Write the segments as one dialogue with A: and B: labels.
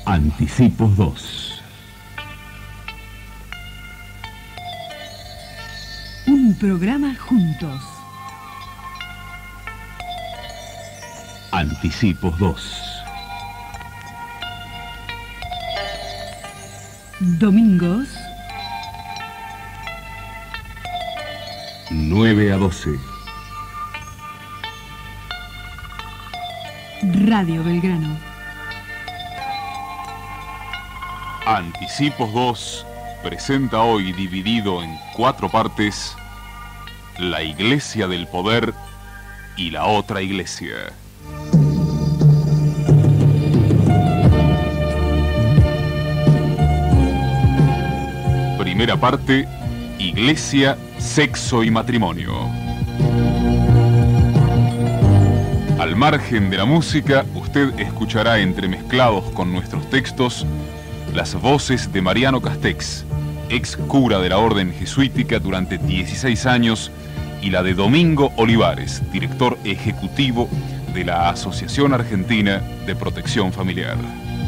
A: Anticipos 2.
B: Un programa juntos.
A: Anticipos 2.
B: Domingos
A: 9 a 12.
B: Radio Belgrano.
C: Anticipos 2 presenta hoy, dividido en 4 partes, La Iglesia del Poder y la otra iglesia. Primera parte, Iglesia, Sexo y Matrimonio. Al margen de la música, usted escuchará entremezclados con nuestros textos las voces de Mariano Castex, ex cura de la Orden Jesuítica durante 16 años, y la de Domingo Olivares, director ejecutivo de la Asociación Argentina de Protección Familiar.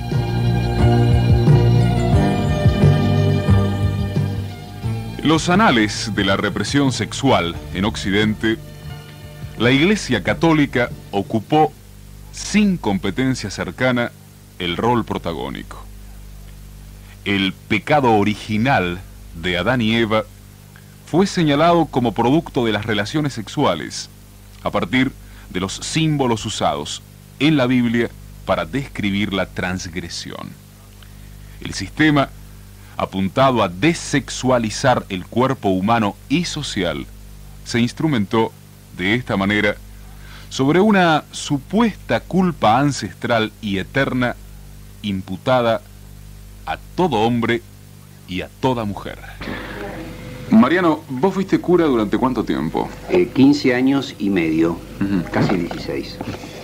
C: Los anales de la represión sexual en Occidente, la Iglesia Católica ocupó, sin competencia cercana, el rol protagónico. El pecado original de Adán y Eva fue señalado como producto de las relaciones sexuales, a partir de los símbolos usados en la Biblia para describir la transgresión. El sistema apuntado a desexualizar el cuerpo humano y social se instrumentó de esta manera sobre una supuesta culpa ancestral y eterna imputada a todo hombre y a toda mujer. Mariano, ¿vos fuiste cura durante cuánto tiempo?
D: 15 años y medio, casi 16.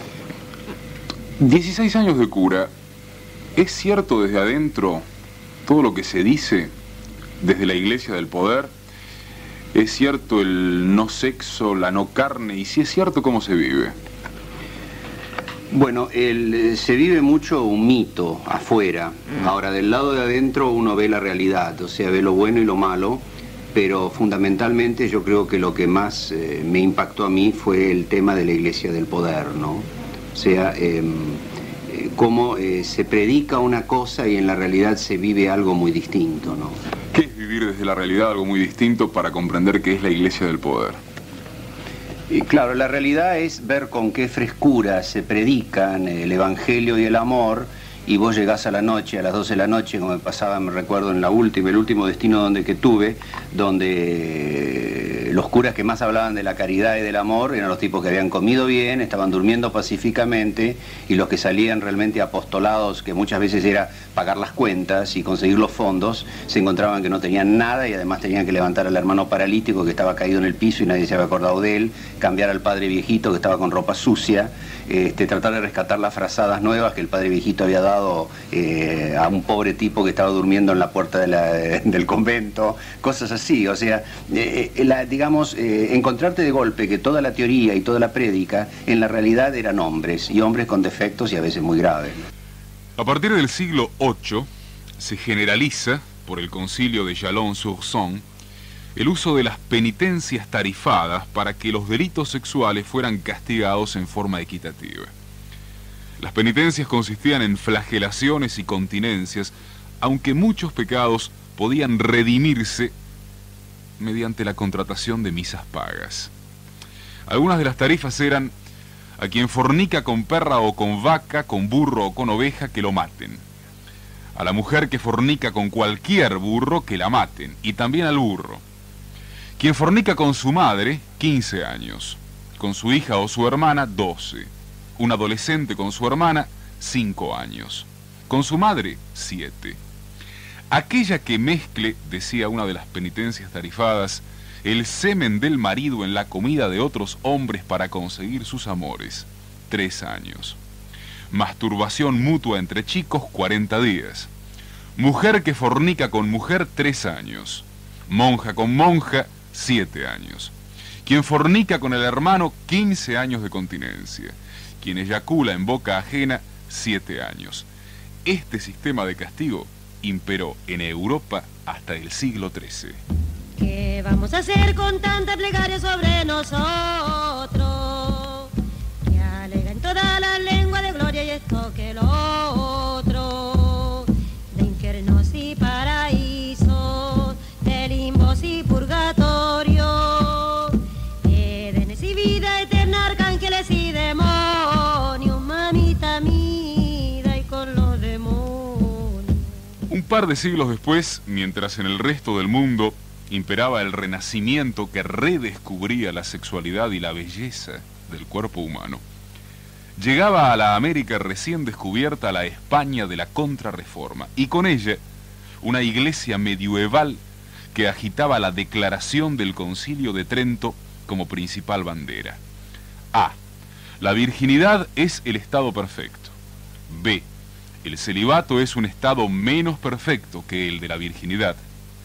C: 16 años de cura. ¿Es cierto desde adentro todo lo que se dice desde la Iglesia del Poder? ¿Es cierto el no sexo, la no carne? Y si es cierto, ¿cómo se vive?
D: Bueno, se vive mucho un mito afuera. Ahora, del lado de adentro uno ve la realidad, o sea, ve lo bueno y lo malo, pero fundamentalmente yo creo que lo que más me impactó a mí fue el tema de la Iglesia del Poder, ¿no? O sea, cómo se predica una cosa y en la realidad se vive algo muy distinto, ¿no?
C: ¿Qué es vivir desde la realidad algo muy distinto para comprender qué es la Iglesia del Poder?
D: Y claro, la realidad es ver con qué frescura se predican el Evangelio y el amor, y vos llegás a la noche, a las 12 de la noche, como me pasaba, me recuerdo, en el último destino que tuve, donde los curas que más hablaban de la caridad y del amor eran los tipos que habían comido bien, estaban durmiendo pacíficamente, y los que salían realmente apostolados, que muchas veces era pagar las cuentas y conseguir los fondos, se encontraban que no tenían nada y además tenían que levantar al hermano paralítico que estaba caído en el piso y nadie se había acordado de él, cambiar al padre viejito que estaba con ropa sucia, tratar de rescatar las frazadas nuevas que el padre viejito había dado a un pobre tipo que estaba durmiendo en la puerta del convento, cosas así. O sea, encontrarte de golpe que toda la teoría y toda la prédica en la realidad eran hombres, y hombres con defectos y a veces muy graves.
C: A partir del siglo VIII se generaliza, por el concilio de Chalon-sur-Saône, el uso de las penitencias tarifadas para que los delitos sexuales fueran castigados en forma equitativa. Las penitencias consistían en flagelaciones y continencias, aunque muchos pecados podían redimirse mediante la contratación de misas pagas. Algunas de las tarifas eran: a quien fornica con perra o con vaca, con burro o con oveja, que lo maten; a la mujer que fornica con cualquier burro, que la maten, y también al burro; quien fornica con su madre, 15 años; con su hija o su hermana, 12; un adolescente con su hermana, 5 años; con su madre, 7. Aquella que mezcle, decía una de las penitencias tarifadas, el semen del marido en la comida de otros hombres para conseguir sus amores, 3 años. Masturbación mutua entre chicos, 40 días. Mujer que fornica con mujer, 3 años. Monja con monja, 7 años. Quien fornica con el hermano, 15 años de continencia. Quien eyacula en boca ajena, 7 años. Este sistema de castigo imperó en Europa hasta el siglo XIII.
E: ¿Qué vamos a hacer con tanta plegaria sobre nosotros? Que alega en toda la lengua de gloria y esto que lo otro, de infiernos y paraísos, de limbos y purgatorio, edenes y vida eterna, arcángeles y demonios, mamita mida y con los demonios.
C: Un par de siglos después, mientras en el resto del mundo imperaba el renacimiento que redescubría la sexualidad y la belleza del cuerpo humano, llegaba a la América recién descubierta la España de la Contrarreforma, y con ella una iglesia medieval que agitaba la declaración del Concilio de Trento como principal bandera. A. La virginidad es el estado perfecto. B. El celibato es un estado menos perfecto que el de la virginidad.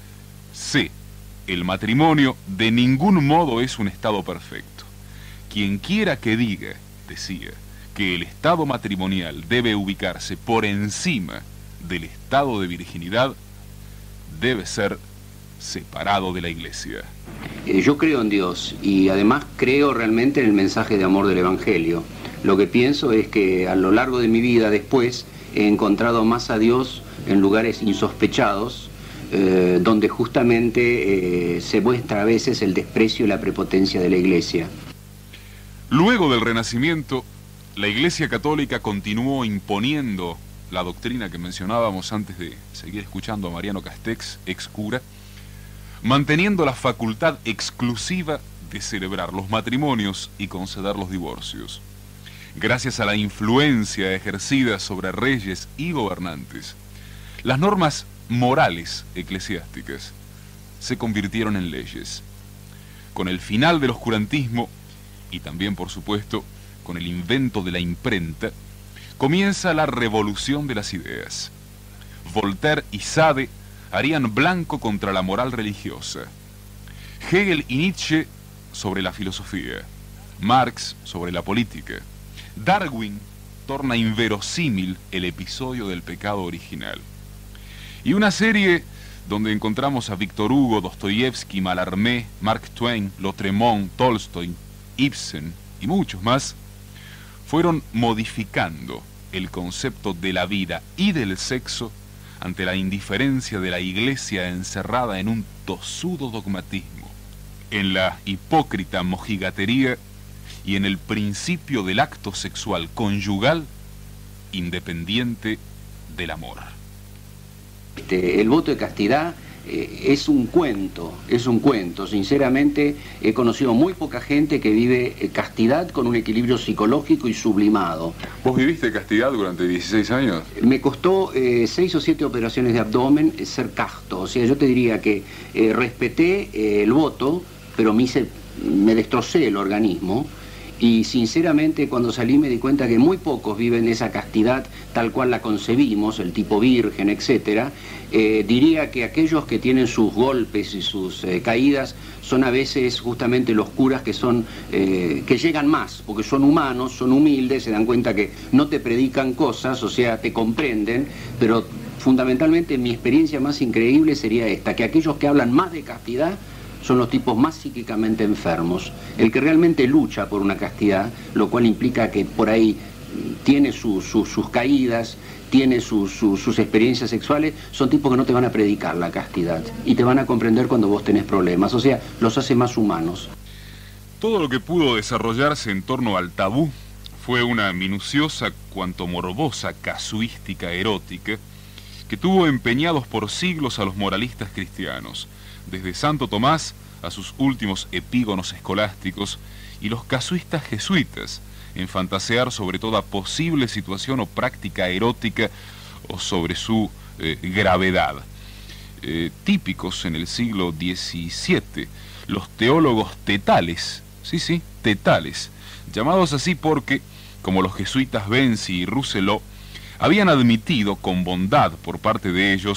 C: C. El matrimonio de ningún modo es un estado perfecto. Quien quiera que diga, decía, que el estado matrimonial debe ubicarse por encima del estado de virginidad, debe ser separado de la Iglesia.
D: Yo creo en Dios y además creo realmente en el mensaje de amor del Evangelio. Lo que pienso es que a lo largo de mi vida después he encontrado más a Dios en lugares insospechados, donde justamente se muestra a veces el desprecio y la prepotencia de la Iglesia.
C: Luego del Renacimiento, la Iglesia Católica continuó imponiendo la doctrina que mencionábamos antes de seguir escuchando a Mariano Castex, ex cura, manteniendo la facultad exclusiva de celebrar los matrimonios y conceder los divorcios. Gracias a la influencia ejercida sobre reyes y gobernantes, las normas morales eclesiásticas se convirtieron en leyes. Con el final del oscurantismo y también, por supuesto, con el invento de la imprenta, comienza la revolución de las ideas. Voltaire y Sade harían blanco contra la moral religiosa. Hegel y Nietzsche sobre la filosofía. Marx sobre la política. Darwin torna inverosímil el episodio del pecado original. Y una serie donde encontramos a Víctor Hugo, Dostoyevsky, Mallarmé, Mark Twain, Lautréamont, Tolstoy, Ibsen y muchos más, fueron modificando el concepto de la vida y del sexo ante la indiferencia de la Iglesia encerrada en un tosudo dogmatismo, en la hipócrita mojigatería y en el principio del acto sexual conyugal independiente del amor.
D: El voto de castidad es un cuento, Sinceramente, he conocido muy poca gente que vive castidad con un equilibrio psicológico y sublimado.
C: ¿Vos viviste castidad durante 16 años?
D: Me costó 6 o 7 operaciones de abdomen ser casto. O sea, yo te diría que respeté el voto, pero me destrocé el organismo. Y sinceramente cuando salí me di cuenta que muy pocos viven esa castidad tal cual la concebimos, el tipo virgen, etc. Diría que aquellos que tienen sus golpes y sus caídas son a veces justamente los curas que llegan más, porque son humanos, son humildes, se dan cuenta que no te predican cosas, o sea, te comprenden, pero fundamentalmente mi experiencia más increíble sería esta, que aquellos que hablan más de castidad son los tipos más psíquicamente enfermos. El que realmente lucha por una castidad, lo cual implica que por ahí tiene sus caídas, tiene sus experiencias sexuales, son tipos que no te van a predicar la castidad y te van a comprender cuando vos tenés problemas, o sea, los hace más humanos.
C: Todo lo que pudo desarrollarse en torno al tabú fue una minuciosa cuanto morbosa casuística erótica que tuvo empeñados por siglos a los moralistas cristianos, desde Santo Tomás a sus últimos epígonos escolásticos, y los casuistas jesuitas en fantasear sobre toda posible situación o práctica erótica o sobre su gravedad. Típicos en el siglo XVII, los teólogos tetales, sí, tetales, llamados así porque, como los jesuitas Benzi y Rousselot, habían admitido con bondad por parte de ellos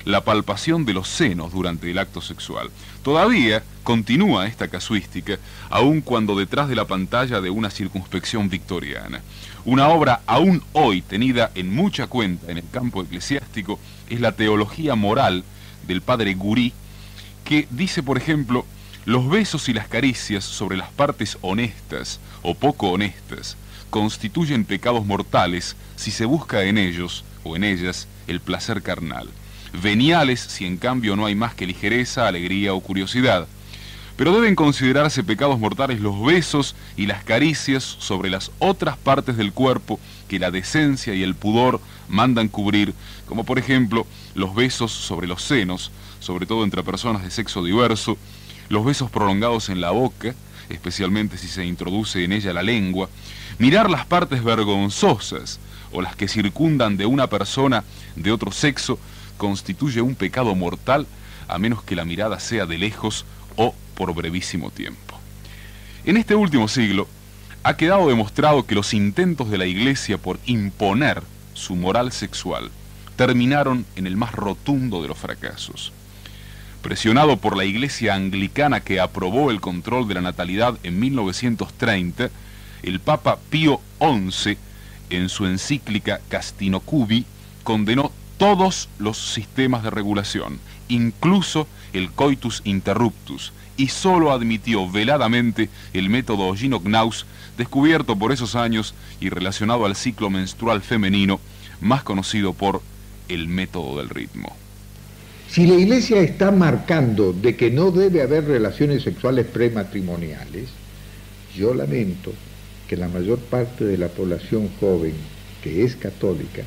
C: la palpación de los senos durante el acto sexual. Todavía continúa esta casuística, aun cuando detrás de la pantalla de una circunspección victoriana. Una obra aún hoy tenida en mucha cuenta en el campo eclesiástico es la teología moral del padre Gurí, que dice, por ejemplo, los besos y las caricias sobre las partes honestas o poco honestas constituyen pecados mortales si se busca en ellos o en ellas el placer carnal. Veniales si en cambio no hay más que ligereza, alegría o curiosidad. Pero deben considerarse pecados mortales los besos y las caricias sobre las otras partes del cuerpo que la decencia y el pudor mandan cubrir, como por ejemplo los besos sobre los senos, sobre todo entre personas de sexo diverso, los besos prolongados en la boca, especialmente si se introduce en ella la lengua, mirar las partes vergonzosas o las que circundan de una persona de otro sexo constituye un pecado mortal, a menos que la mirada sea de lejos o por brevísimo tiempo. En este último siglo ha quedado demostrado que los intentos de la Iglesia por imponer su moral sexual terminaron en el más rotundo de los fracasos. Presionado por la Iglesia anglicana que aprobó el control de la natalidad en 1930, el Papa Pío XI, en su encíclica Castino Cubi, condenó todos los sistemas de regulación, incluso el coitus interruptus, y solo admitió veladamente el método Gino-Gnaus, descubierto por esos años y relacionado al ciclo menstrual femenino, más conocido por el método del ritmo.
F: Si la Iglesia está marcando de que no debe haber relaciones sexuales prematrimoniales, yo lamento que la mayor parte de la población joven que es católica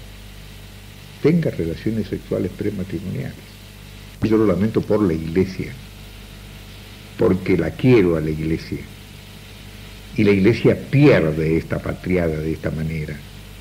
F: tenga relaciones sexuales prematrimoniales. Yo lo lamento por la Iglesia, porque la quiero a la Iglesia, y la Iglesia pierde esta patriada de esta manera,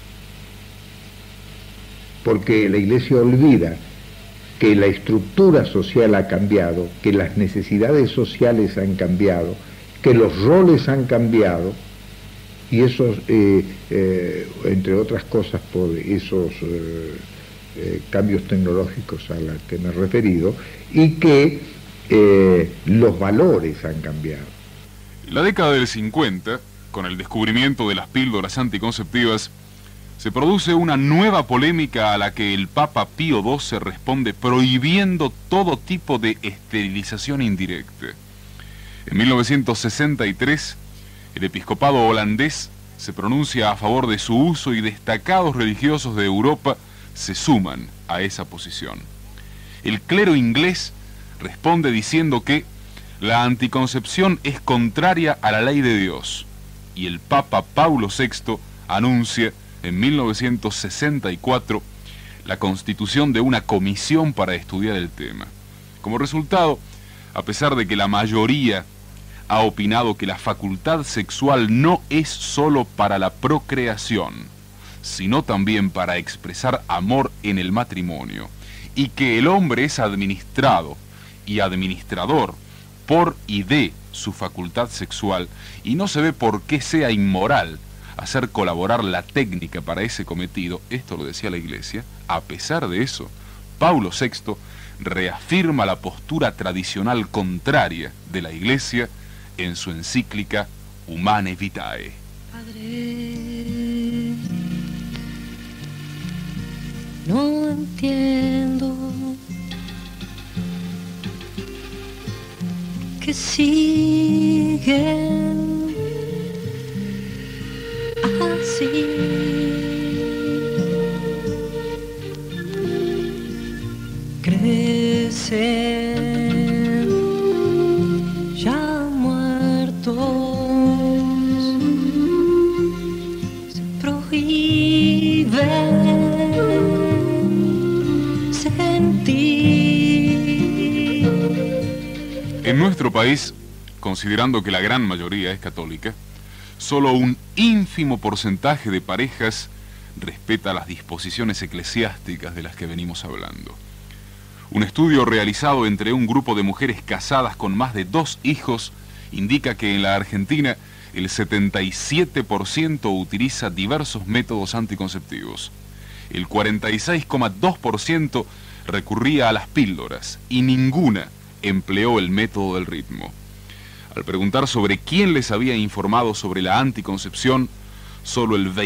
F: porque la Iglesia olvida que la estructura social ha cambiado, que las necesidades sociales han cambiado, que los roles han cambiado, y esos, entre otras cosas, por esos cambios tecnológicos a los que me he referido, y que los valores han cambiado.
C: En la década del 50, con el descubrimiento de las píldoras anticonceptivas, se produce una nueva polémica a la que el Papa Pío XII responde prohibiendo todo tipo de esterilización indirecta. En 1963, el episcopado holandés se pronuncia a favor de su uso y destacados religiosos de Europa se suman a esa posición. El clero inglés responde diciendo que la anticoncepción es contraria a la ley de Dios, y el Papa Paulo VI anuncia en 1964 la constitución de una comisión para estudiar el tema. Como resultado, a pesar de que la mayoría ha opinado que la facultad sexual no es solo para la procreación, sino también para expresar amor en el matrimonio, y que el hombre es administrado y administrador por y de su facultad sexual, y no se ve por qué sea inmoral hacer colaborar la técnica para ese cometido, esto lo decía la Iglesia. A pesar de eso, Paulo VI reafirma la postura tradicional contraria de la Iglesia en su encíclica Humane Vitae.
E: Padre, no entiendo que siguen así. Crecen ya muertos, se prohíbe sentir.
C: En nuestro país, considerando que la gran mayoría es católica, solo un ínfimo porcentaje de parejas respeta las disposiciones eclesiásticas de las que venimos hablando. Un estudio realizado entre un grupo de mujeres casadas con más de 2 hijos indica que en la Argentina el 77% utiliza diversos métodos anticonceptivos. El 46,2% recurría a las píldoras y ninguna empleó el método del ritmo. Al preguntar sobre quién les había informado sobre la anticoncepción, solo el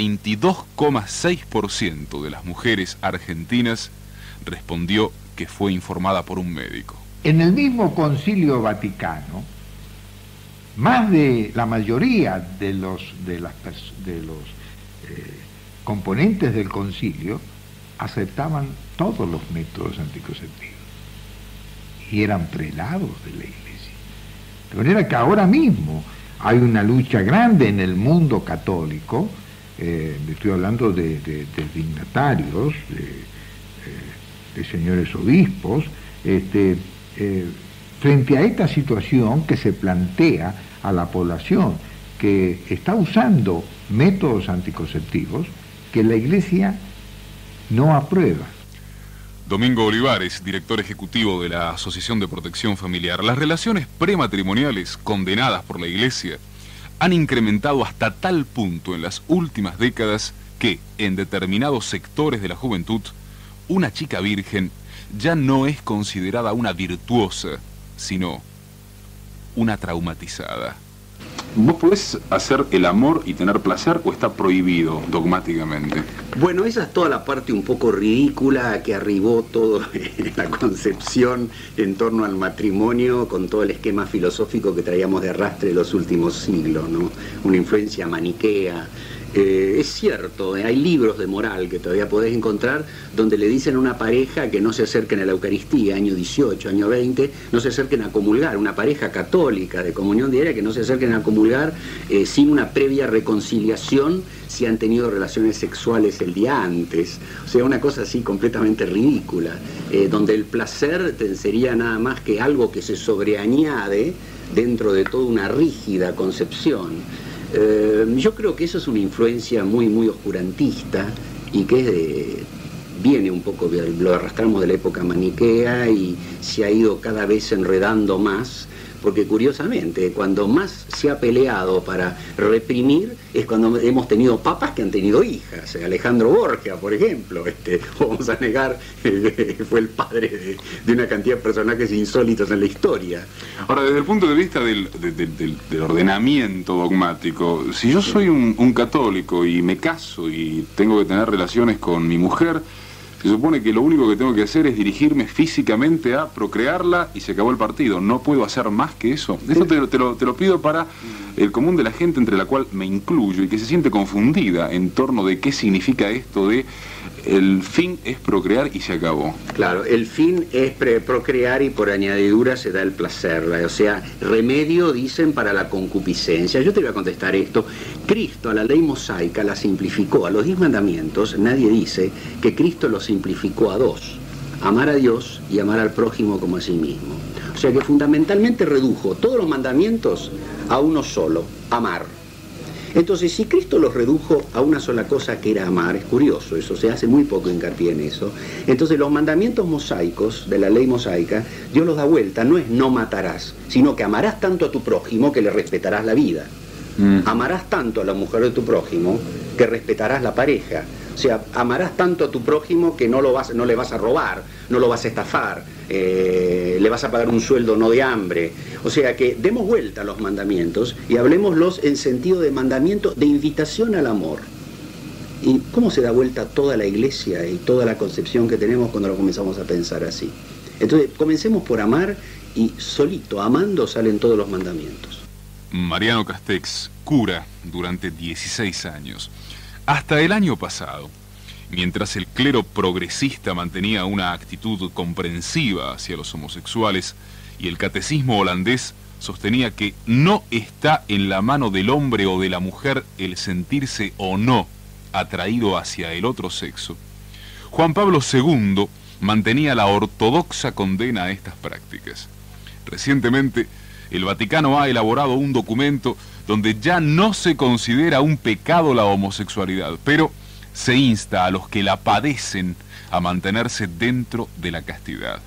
C: 22,6% de las mujeres argentinas respondió que fue informada por un médico.
F: En el mismo Concilio Vaticano, más de la mayoría de los componentes del concilio aceptaban todos los métodos anticonceptivos y eran prelados de la Iglesia. De manera que ahora mismo hay una lucha grande en el mundo católico, estoy hablando de dignatarios, de señores obispos, frente a esta situación que se plantea a la población, que está usando métodos anticonceptivos que la Iglesia no aprueba.
C: Domingo Olivares, director ejecutivo de la Asociación de Protección Familiar. Las relaciones prematrimoniales condenadas por la Iglesia han incrementado hasta tal punto en las últimas décadas que, en determinados sectores de la juventud, una chica virgen ya no es considerada una virtuosa, sino una traumatizada.
G: ¿Vos podés hacer el amor y tener placer o está prohibido dogmáticamente?
D: Bueno, esa es toda la parte un poco ridícula que arribó todo la concepción en torno al matrimonio con todo el esquema filosófico que traíamos de arrastre los últimos siglos, ¿no? Una influencia maniquea. Es cierto, hay libros de moral que todavía podés encontrar donde le dicen a una pareja que no se acerquen a la Eucaristía, año 18, año 20, no se acerquen a comulgar, una pareja católica de comunión diaria que no se acerquen a comulgar sin una previa reconciliación si han tenido relaciones sexuales el día antes. O sea, una cosa así completamente ridícula, donde el placer sería nada más que algo que se sobreañade dentro de toda una rígida concepción. Yo creo que eso es una influencia muy oscurantista y que viene un poco, lo arrastramos de la época maniquea y se ha ido cada vez enredando más, porque curiosamente cuando más se ha peleado para reprimir es cuando hemos tenido papas que han tenido hijas. Alejandro Borgia, por ejemplo, vamos a negar que fue el padre de una cantidad de personajes insólitos en la historia.
G: Ahora, desde el punto de vista del ordenamiento dogmático, si yo soy un católico y me caso y tengo que tener relaciones con mi mujer, se supone que lo único que tengo que hacer es dirigirme físicamente a procrearla y se acabó el partido. No puedo hacer más que eso. Eso te lo pido para el común de la gente, entre la cual me incluyo, y que se siente confundida en torno de qué significa esto de el fin es procrear y se acabó.
D: Claro, el fin es procrear y por añadidura se da el placer. O sea, remedio, dicen, para la concupiscencia. Yo te voy a contestar esto. Cristo a la ley mosaica la simplificó. A los 10 mandamientos nadie dice que Cristo los simplificó a 2. Amar a Dios y amar al prójimo como a sí mismo. O sea que fundamentalmente redujo todos los mandamientos a uno solo, amar. Entonces, si Cristo los redujo a una sola cosa que era amar, es curioso, eso se hace muy poco hincapié en eso. Entonces, los mandamientos mosaicos, de la ley mosaica, Dios los da vuelta, no es no matarás, sino que amarás tanto a tu prójimo que le respetarás la vida. Amarás tanto a la mujer de tu prójimo que respetarás la pareja. O sea, amarás tanto a tu prójimo que no le vas a robar, no lo vas a estafar, le vas a pagar un sueldo no de hambre. O sea que demos vuelta a los mandamientos y hablemoslos en sentido de mandamiento, de invitación al amor. ¿Y cómo se da vuelta toda la Iglesia y toda la concepción que tenemos cuando lo comenzamos a pensar así? Entonces, comencemos por amar y solito, amando, salen todos los mandamientos.
C: Mariano Castex, cura durante 16 años. Hasta el año pasado, mientras el clero progresista mantenía una actitud comprensiva hacia los homosexuales y el catecismo holandés sostenía que no está en la mano del hombre o de la mujer el sentirse o no atraído hacia el otro sexo, Juan Pablo II mantenía la ortodoxa condena a estas prácticas. Recientemente, el Vaticano ha elaborado un documento donde ya no se considera un pecado la homosexualidad, pero se insta a los que la padecen a mantenerse dentro de la castidad.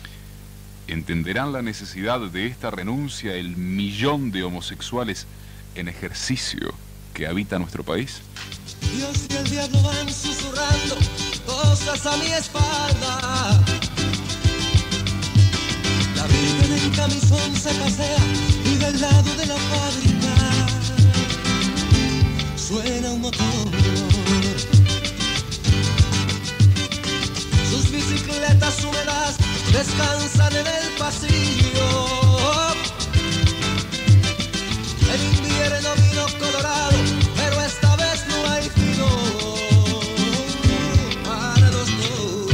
C: ¿Entenderán la necesidad de esta renuncia el millón de homosexuales en ejercicio que habita nuestro país?
H: Dios y el diablo van susurrando cosas a mi espalda. La Virgen en camisón se pasea y del lado de la fábrica suena un motor. Sus bicicletas húmedas descansan en el pasillo. El invierno vino colorado, pero esta vez no hay frío para los dos.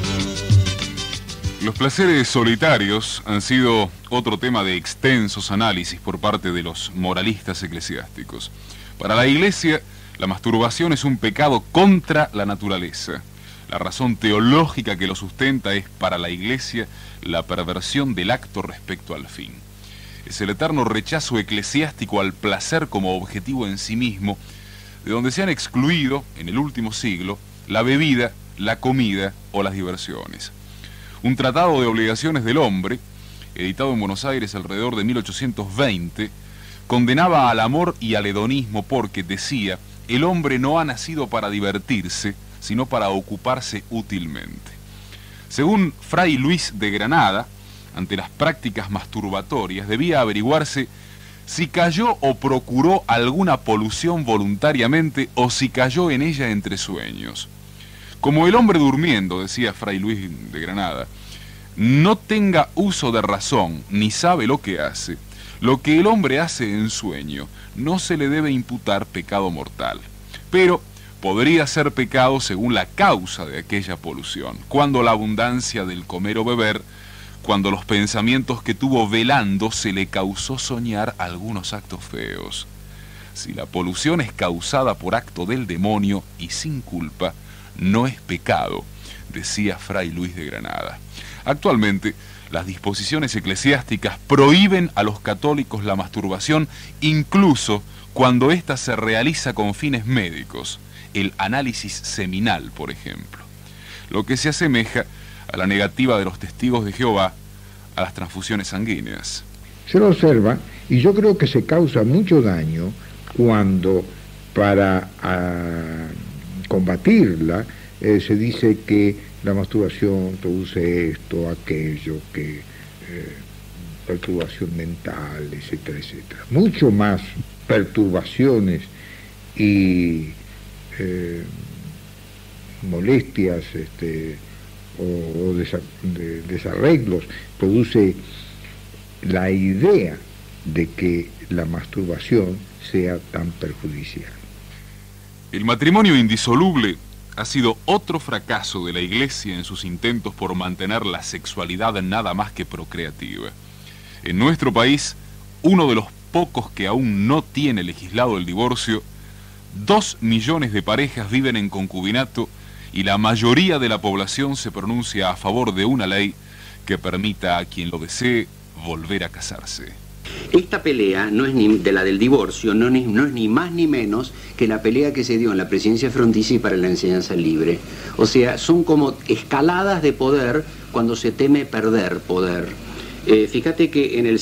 C: Los placeres solitarios han sido otro tema de extensos análisis por parte de los moralistas eclesiásticos. Para la Iglesia, la masturbación es un pecado contra la naturaleza. La razón teológica que lo sustenta es, para la Iglesia, la perversión del acto respecto al fin. Es el eterno rechazo eclesiástico al placer como objetivo en sí mismo, de donde se han excluido, en el último siglo, la bebida, la comida o las diversiones. Un tratado de obligaciones del hombre, editado en Buenos Aires alrededor de 1820, condenaba al amor y al hedonismo porque, decía, el hombre no ha nacido para divertirse, sino para ocuparse útilmente. Según Fray Luis de Granada, ante las prácticas masturbatorias debía averiguarse si cayó o procuró alguna polución voluntariamente o si cayó en ella entre sueños. Como el hombre durmiendo, decía Fray Luis de Granada, no tenga uso de razón ni sabe lo que hace, lo que el hombre hace en sueño no se le debe imputar pecado mortal, pero podría ser pecado según la causa de aquella polución, cuando la abundancia del comer o beber, cuando los pensamientos que tuvo velando se le causó soñar algunos actos feos. Si la polución es causada por acto del demonio y sin culpa, no es pecado, decía Fray Luis de Granada. Actualmente, las disposiciones eclesiásticas prohíben a los católicos la masturbación, incluso cuando ésta se realiza con fines médicos, el análisis seminal, por ejemplo, lo que se asemeja a la negativa de los testigos de Jehová a las transfusiones sanguíneas.
F: Se lo observa, y yo creo que se causa mucho daño cuando para combatirla se dice que la masturbación produce esto, aquello, que perturbación mental, etcétera, etcétera. Mucho más perturbaciones y molestias o desarreglos produce la idea de que la masturbación sea tan perjudicial.
C: El matrimonio indisoluble ha sido otro fracaso de la Iglesia en sus intentos por mantener la sexualidad nada más que procreativa. En nuestro país, uno de los pocos que aún no tiene legislado el divorcio, 2 millones de parejas viven en concubinato y la mayoría de la población se pronuncia a favor de una ley que permita a quien lo desee volver a casarse.
D: Esta pelea no es ni de la del divorcio, no es ni más ni menos que la pelea que se dio en la presidencia fronticia y para la enseñanza libre. O sea, son como escaladas de poder cuando se teme perder poder. Fíjate que en el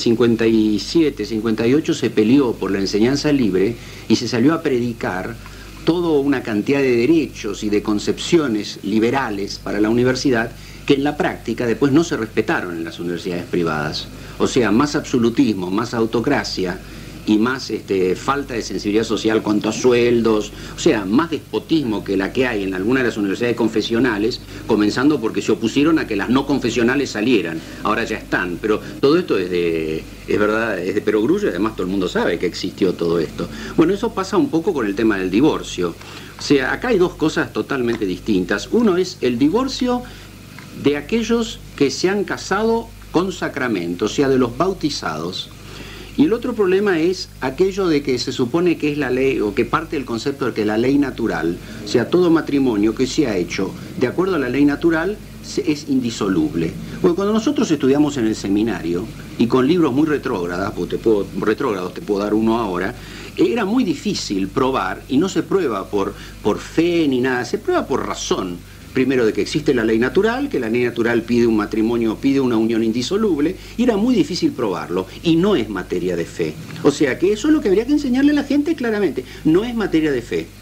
D: 57, 58 se peleó por la enseñanza libre y se salió a predicar toda una cantidad de derechos y de concepciones liberales para la universidad que en la práctica después no se respetaron en las universidades privadas. O sea, más absolutismo, más autocracia y más falta de sensibilidad social cuanto a sueldos, o sea, más despotismo que la que hay en algunas de las universidades confesionales, comenzando porque se opusieron a que las no confesionales salieran, ahora ya están, pero todo esto es verdad, es de perogrullo y además todo el mundo sabe que existió todo esto. Bueno, eso pasa un poco con el tema del divorcio, o sea, acá hay dos cosas totalmente distintas. Uno es el divorcio de aquellos que se han casado con sacramento, o sea, de los bautizados. Y el otro problema es aquello de que se supone que es la ley, o que parte del concepto de que la ley natural, o sea, todo matrimonio que se ha hecho de acuerdo a la ley natural, es indisoluble. Bueno, cuando nosotros estudiamos en el seminario, y con libros muy retrógrados, te puedo dar uno ahora, era muy difícil probar, y no se prueba por fe ni nada, se prueba por razón. Primero, de que existe la ley natural, que la ley natural pide un matrimonio, pide una unión indisoluble, y era muy difícil probarlo, y no es materia de fe. O sea que eso es lo que habría que enseñarle a la gente claramente, no es materia de fe.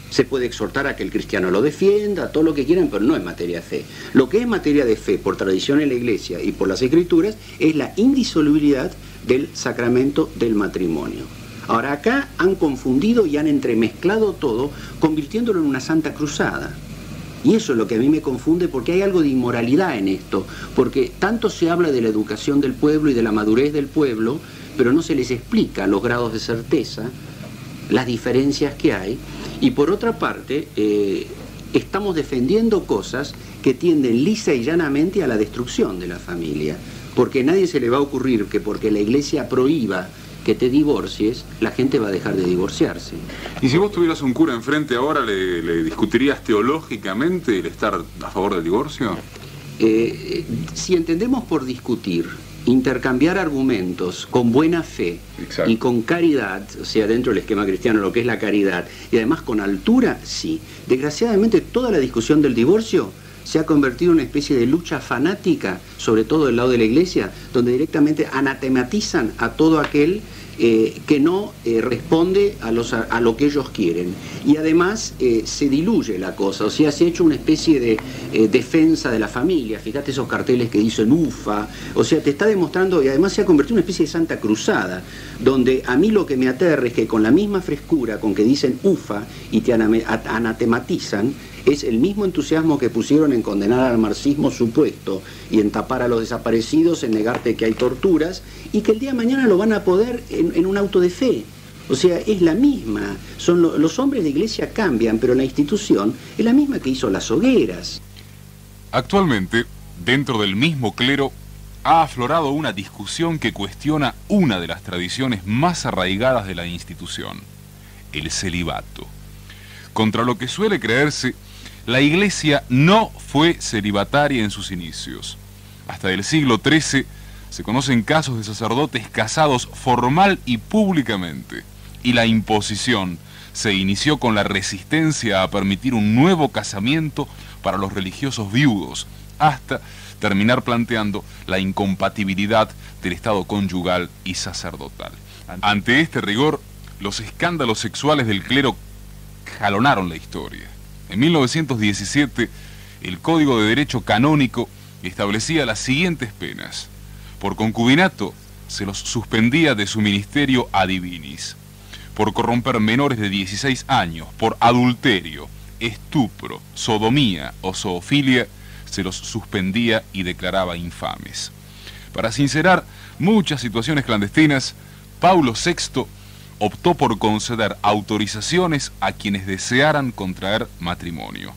D: Se puede exhortar a que el cristiano lo defienda, todo lo que quieran, pero no es materia de fe. Lo que es materia de fe por tradición en la Iglesia y por las Escrituras es la indisolubilidad del sacramento del matrimonio. Ahora, acá han confundido y han entremezclado todo, convirtiéndolo en una santa cruzada. Y eso es lo que a mí me confunde, porque hay algo de inmoralidad en esto, porque tanto se habla de la educación del pueblo y de la madurez del pueblo, pero no se les explica los grados de certeza, las diferencias que hay, y por otra parte, estamos defendiendo cosas que tienden lisa y llanamente a la destrucción de la familia, porque a nadie se le va a ocurrir que porque la Iglesia prohíba que te divorcies, la gente va a dejar de divorciarse.
G: Y si vos tuvieras un cura enfrente ahora, ¿le discutirías teológicamente el estar a favor del divorcio?
D: Si entendemos por discutir, intercambiar argumentos con buena fe,
G: exacto,
D: y con caridad, o sea, dentro del esquema cristiano lo que es la caridad, y además con altura, sí. Desgraciadamente toda la discusión del divorcio se ha convertido en una especie de lucha fanática, sobre todo del lado de la Iglesia, donde directamente anatematizan a todo aquel que no responde a lo que ellos quieren. Y además se diluye la cosa, o sea, se ha hecho una especie de defensa de la familia. Fíjate esos carteles que dicen UFA, o sea, te está demostrando, y además se ha convertido en una especie de santa cruzada, donde a mí lo que me aterra es que con la misma frescura con que dicen UFA y te anatematizan, es el mismo entusiasmo que pusieron en condenar al marxismo supuesto y en tapar a los desaparecidos, en negarte que hay torturas, y que el día de mañana lo van a poder en un auto de fe. O sea, es la misma. Los hombres de iglesia cambian, pero la institución es la misma que hizo las hogueras.
C: Actualmente, dentro del mismo clero, ha aflorado una discusión que cuestiona una de las tradiciones más arraigadas de la institución, el celibato. Contra lo que suele creerse, la Iglesia no fue celibataria en sus inicios. Hasta el siglo XIII se conocen casos de sacerdotes casados formal y públicamente, y la imposición se inició con la resistencia a permitir un nuevo casamiento para los religiosos viudos, hasta terminar planteando la incompatibilidad del estado conyugal y sacerdotal. Ante este rigor, los escándalos sexuales del clero jalonaron la historia. En 1917, el Código de Derecho Canónico establecía las siguientes penas. Por concubinato, se los suspendía de su ministerio a divinis. Por corromper menores de 16 años, por adulterio, estupro, sodomía o zoofilia, se los suspendía y declaraba infames. Para sincerar muchas situaciones clandestinas, Paulo VI optó por conceder autorizaciones a quienes desearan contraer matrimonio.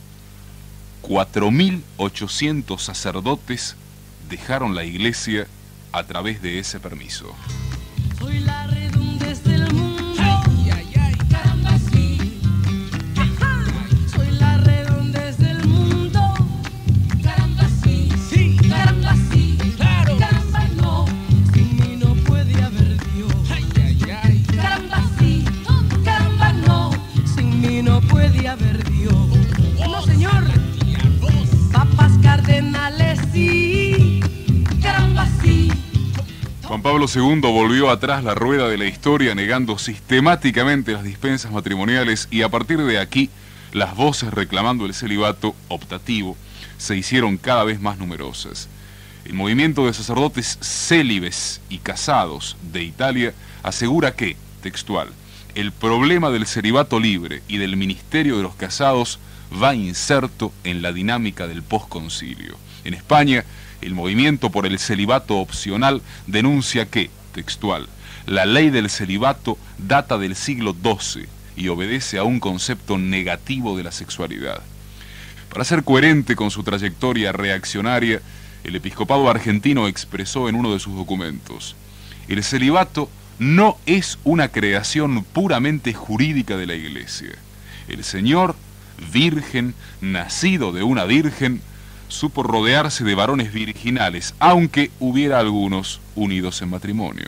C: 4.800 sacerdotes dejaron la Iglesia a través de ese permiso.
H: Soy la redondez del mundo. Ay, ay, ay, caramba, sí. Soy la redondez del mundo. Caramba, sí. Sí, caramba, sí. Claro. Caramba, no. Sin mí no puede haber Dios. Ay, ay, ay. Caramba, sí. Caramba, no. Sin mí no puede haber Dios. No, señor. Papas cardenales, sí. Caramba, sí.
C: Juan Pablo II volvió atrás la rueda de la historia, negando sistemáticamente las dispensas matrimoniales, y a partir de aquí las voces reclamando el celibato optativo se hicieron cada vez más numerosas. El movimiento de sacerdotes célibes y casados de Italia asegura que, textual, el problema del celibato libre y del ministerio de los casados va inserto en la dinámica del posconcilio. En España, el movimiento por el celibato opcional denuncia que, textual, la ley del celibato data del siglo XII y obedece a un concepto negativo de la sexualidad. Para ser coherente con su trayectoria reaccionaria, el episcopado argentino expresó en uno de sus documentos: el celibato no es una creación puramente jurídica de la Iglesia. El Señor, virgen, nacido de una virgen, supo rodearse de varones virginales, aunque hubiera algunos unidos en matrimonio.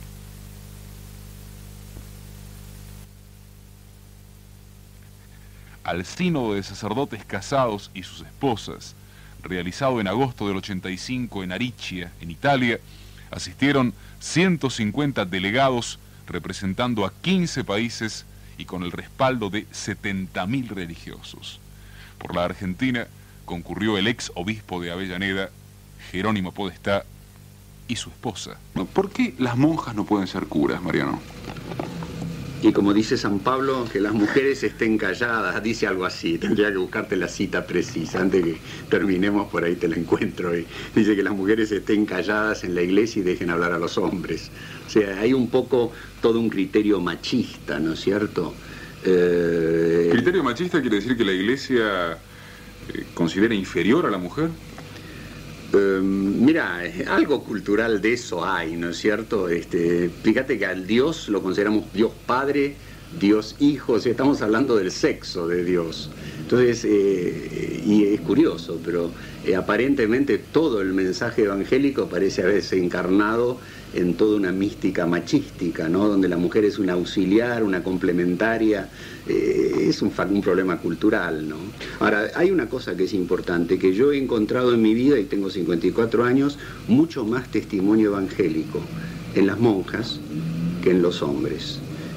C: Al sínodo de sacerdotes casados y sus esposas, realizado en agosto del 85 en Aricia, en Italia, asistieron 150 delegados representando a 15 países y con el respaldo de 70.000 religiosos. Por la Argentina concurrió el ex obispo de Avellaneda, Jerónimo Podestá, y su esposa.
G: ¿Por qué las monjas no pueden ser curas, Mariano?
D: Y como dice San Pablo, que las mujeres estén calladas, dice algo así. Tendría que buscarte la cita precisa. Antes que terminemos, por ahí te la encuentro. Y dice que las mujeres estén calladas en la iglesia y dejen hablar a los hombres. O sea, hay un poco todo un criterio machista, ¿no es cierto?
G: ¿Criterio machista quiere decir que la iglesia considera inferior a la mujer?
D: Mira, algo cultural de eso hay, ¿no es cierto? Fíjate que al Dios lo consideramos Dios Padre, Dios Hijo, o sea, estamos hablando del sexo de Dios. Entonces, y es curioso, pero aparentemente todo el mensaje evangélico parece haberse encarnado en toda una mística machística, ¿no? Donde la mujer es una auxiliar, una complementaria, es un problema cultural, ¿no? Ahora, hay una cosa que es importante, que yo he encontrado en mi vida, y tengo 54 años, mucho más testimonio evangélico en las monjas que en los hombres.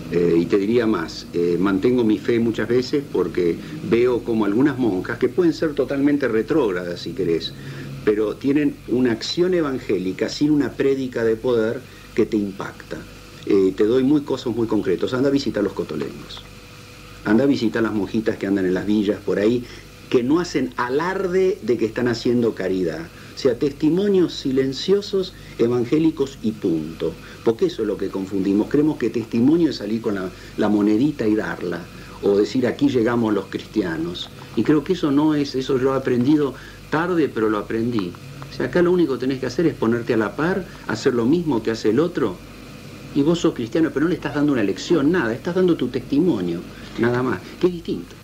D: Y te diría más, mantengo mi fe muchas veces porque veo como algunas monjas, que pueden ser totalmente retrógradas si querés, pero tienen una acción evangélica sin una prédica de poder que te impacta. Te doy cosas muy concretas. Anda a visitar los cotolengos. Anda a visitar las monjitas que andan en las villas por ahí, que no hacen alarde de que están haciendo caridad. O sea, testimonios silenciosos, evangélicos y punto. Porque eso es lo que confundimos. Creemos que testimonio es salir con la monedita y darla. O decir, aquí llegamos los cristianos. Y creo que eso no es, eso lo he aprendido tarde, pero lo aprendí. O sea, acá lo único que tenés que hacer es ponerte a la par, hacer lo mismo que hace el otro. Y vos sos cristiano, pero no le estás dando una lección, nada. Estás dando tu testimonio, nada más. Que es distinto.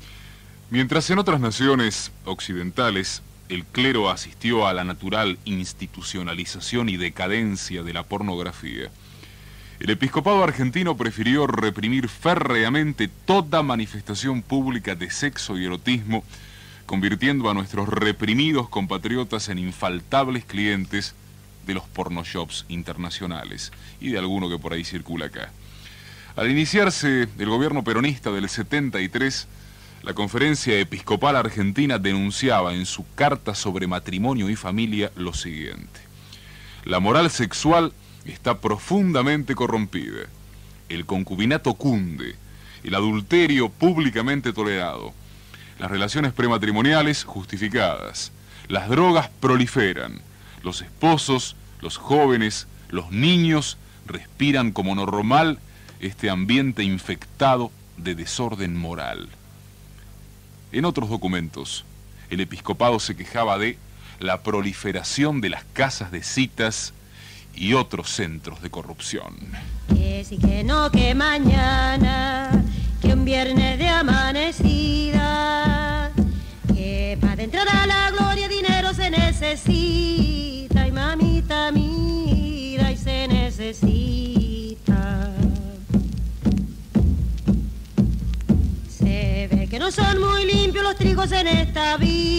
C: Mientras en otras naciones occidentales el clero asistió a la natural institucionalización y decadencia de la pornografía, el episcopado argentino prefirió reprimir férreamente toda manifestación pública de sexo y erotismo, convirtiendo a nuestros reprimidos compatriotas en infaltables clientes de los pornoshops internacionales y de alguno que por ahí circula acá. Al iniciarse el gobierno peronista del 73, la Conferencia Episcopal Argentina denunciaba en su carta sobre matrimonio y familia lo siguiente: la moral sexual está profundamente corrompida, el concubinato cunde, el adulterio públicamente tolerado, las relaciones prematrimoniales justificadas, las drogas proliferan, los esposos, los jóvenes, los niños respiran como normal este ambiente infectado de desorden moral. En otros documentos, el episcopado se quejaba de la proliferación de las casas de citas y otros centros de corrupción.
E: Que sí, que no, que mañana, que un viernes de amanecida, que para entrar a la gloria dinero se necesita, y mamita mira, y se necesita. Se ve que no son muy limpios los trigos en esta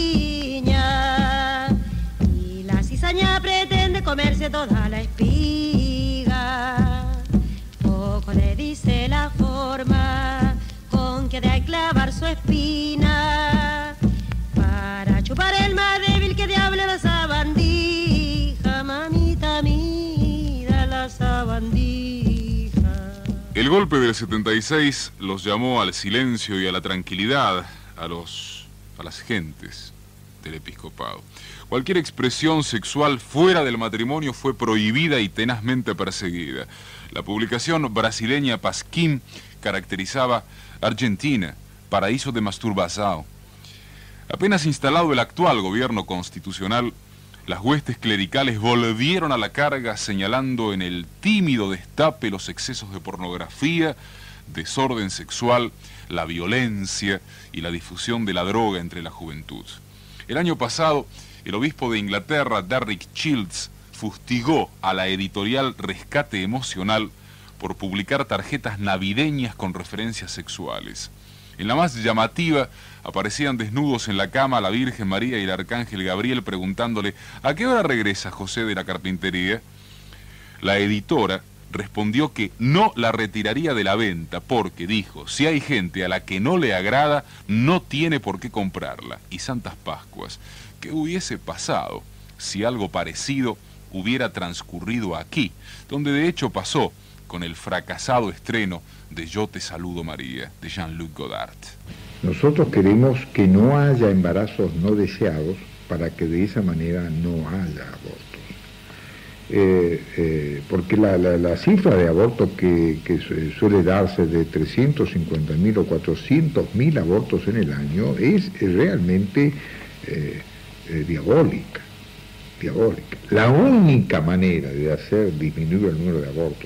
E: viña, y la cizaña pretende comerse toda la espiga. Poco le dice la forma con que de clavar su espina, para chupar el más débil que diable la sabandija. Mamita mira la sabandija.
C: El golpe del 76 los llamó al silencio y a la tranquilidad a las gentes del episcopado. Cualquier expresión sexual fuera del matrimonio fue prohibida y tenazmente perseguida. La publicación brasileña Pasquim caracterizaba Argentina, paraíso de masturbación. Apenas instalado el actual gobierno constitucional, las huestes clericales volvieron a la carga señalando en el tímido destape los excesos de pornografía, desorden sexual, la violencia y la difusión de la droga entre la juventud. El año pasado, el obispo de Inglaterra, Derrick Shields, fustigó a la editorial Rescate Emocional por publicar tarjetas navideñas con referencias sexuales. En la más llamativa, aparecían desnudos en la cama la Virgen María y el Arcángel Gabriel preguntándole: ¿a qué hora regresa José de la carpintería? La editora respondió que no la retiraría de la venta porque, dijo, si hay gente a la que no le agrada, no tiene por qué comprarla. Y Santas Pascuas, ¿qué hubiese pasado si algo parecido hubiera transcurrido aquí, donde de hecho pasó con el fracasado estreno de Yo te saludo María, de Jean-Luc Godard?
F: Nosotros queremos que no haya embarazos no deseados para que de esa manera no haya abortos. Porque la cifra de abortos que suele darse de 350.000 o 400.000 abortos en el año es realmente diabólica. La única manera de hacer disminuir el número de abortos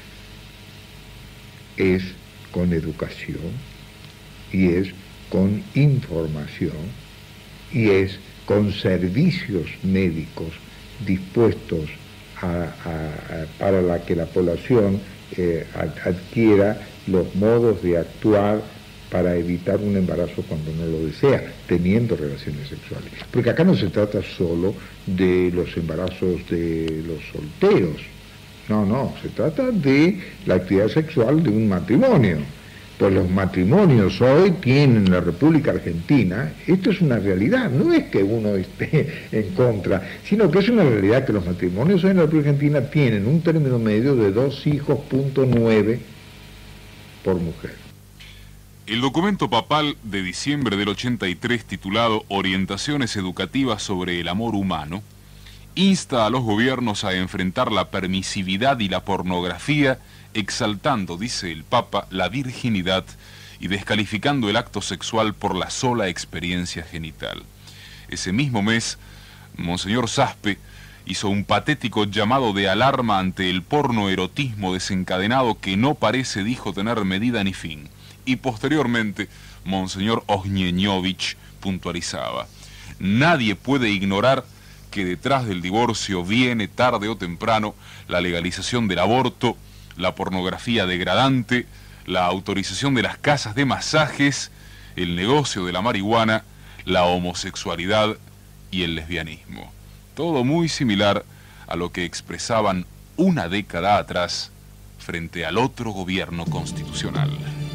F: es con educación, y es con información, y es con servicios médicos dispuestos para la que la población adquiera los modos de actuar para evitar un embarazo cuando no lo desea, teniendo relaciones sexuales. Porque acá no se trata solo de los embarazos de los solteros, no, se trata de la actividad sexual de un matrimonio. Pues los matrimonios hoy tienen en la República Argentina, esto es una realidad, no es que uno esté en contra, sino que es una realidad que los matrimonios hoy en la República Argentina tienen un término medio de 2 hijos, .9 por mujer.
C: El documento papal de diciembre del 83, titulado Orientaciones educativas sobre el amor humano, insta a los gobiernos a enfrentar la permisividad y la pornografía, exaltando, dice el Papa, la virginidad y descalificando el acto sexual por la sola experiencia genital. Ese mismo mes, Monseñor Saspe hizo un patético llamado de alarma ante el pornoerotismo desencadenado que no parece, dijo, tener medida ni fin. Y posteriormente, Monseñor Ognjenovich puntualizaba: nadie puede ignorar que detrás del divorcio viene, tarde o temprano, la legalización del aborto, la pornografía degradante, la autorización de las casas de masajes, el negocio de la marihuana, la homosexualidad y el lesbianismo. Todo muy similar a lo que expresaban una década atrás frente al otro gobierno constitucional.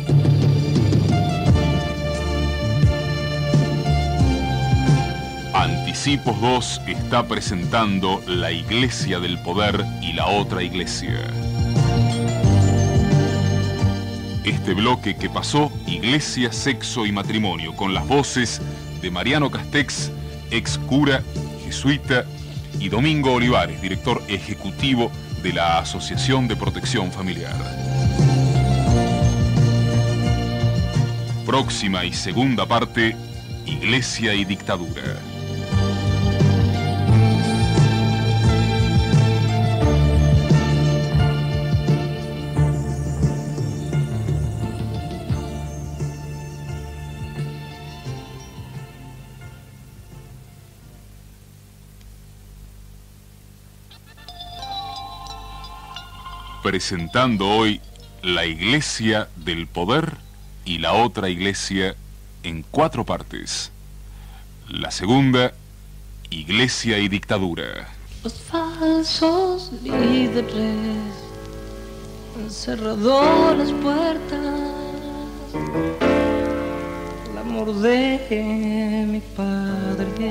C: Anticipos 2 está presentando La Iglesia del Poder y la Otra Iglesia. Este bloque que pasó, Iglesia, Sexo y Matrimonio, con las voces de Mariano Castex, ex cura, jesuita, y Domingo Olivares, director ejecutivo de la Asociación de Protección Familiar. Próxima y segunda parte, Iglesia y Dictadura. Presentando hoy La Iglesia del Poder y la Otra Iglesia en 4 partes. La segunda, Iglesia y Dictadura.
H: Los falsos líderes han cerrado las puertas. El amor de mi padre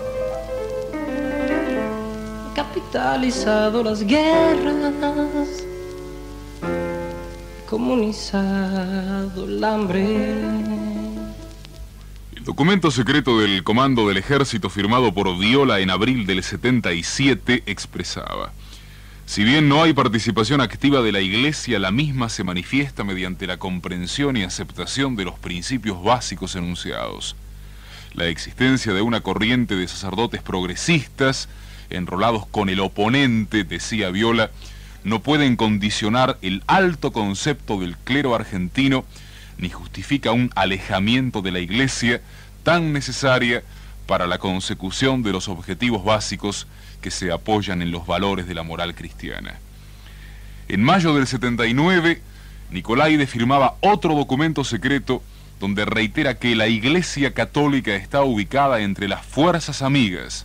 H: ha capitalizado las guerras, comunizado el hambre.
C: El documento secreto del Comando del Ejército firmado por Viola en abril del 77 expresaba: si bien no hay participación activa de la Iglesia, la misma se manifiesta mediante la comprensión y aceptación de los principios básicos enunciados. La existencia de una corriente de sacerdotes progresistas enrolados con el oponente, decía Viola, no pueden condicionar el alto concepto del clero argentino, ni justifica un alejamiento de la Iglesia tan necesaria para la consecución de los objetivos básicos que se apoyan en los valores de la moral cristiana. En mayo del 79, Nicolaide firmaba otro documento secreto donde reitera que la Iglesia Católica está ubicada entre las fuerzas amigas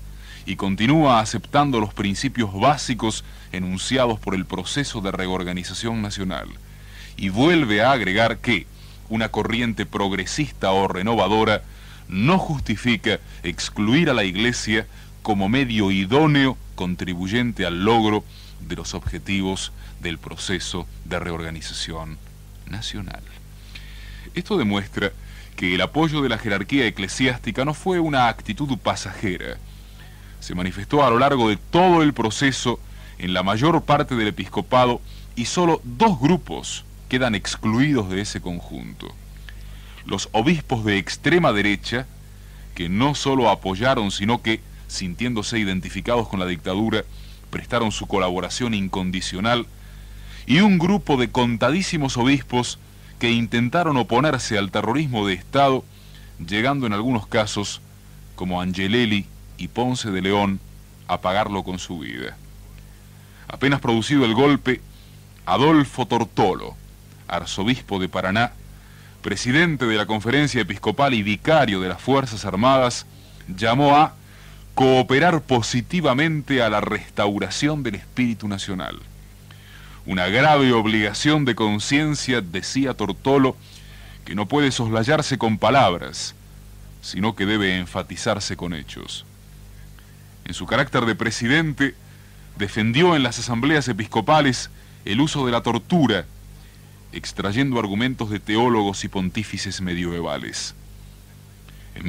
C: y continúa aceptando los principios básicos enunciados por el proceso de reorganización nacional. Y vuelve a agregar que una corriente progresista o renovadora no justifica excluir a la Iglesia como medio idóneo contribuyente al logro de los objetivos del proceso de reorganización nacional. Esto demuestra que el apoyo de la jerarquía eclesiástica no fue una actitud pasajera. Se manifestó a lo largo de todo el proceso en la mayor parte del episcopado y solo dos grupos quedan excluidos de ese conjunto. Los obispos de extrema derecha, que no solo apoyaron, sino que, sintiéndose identificados con la dictadura, prestaron su colaboración incondicional, y un grupo de contadísimos obispos que intentaron oponerse al terrorismo de Estado, llegando en algunos casos, como Angelelli y Ponce de León, a pagarlo con su vida. Apenas producido el golpe, Adolfo Tortolo, arzobispo de Paraná, presidente de la Conferencia Episcopal y vicario de las Fuerzas Armadas, llamó a cooperar positivamente a la restauración del espíritu nacional. Una grave obligación de conciencia, decía Tortolo, que no puede soslayarse con palabras, sino que debe enfatizarse con hechos. En su carácter de presidente, defendió en las asambleas episcopales el uso de la tortura, extrayendo argumentos de teólogos y pontífices medievales. En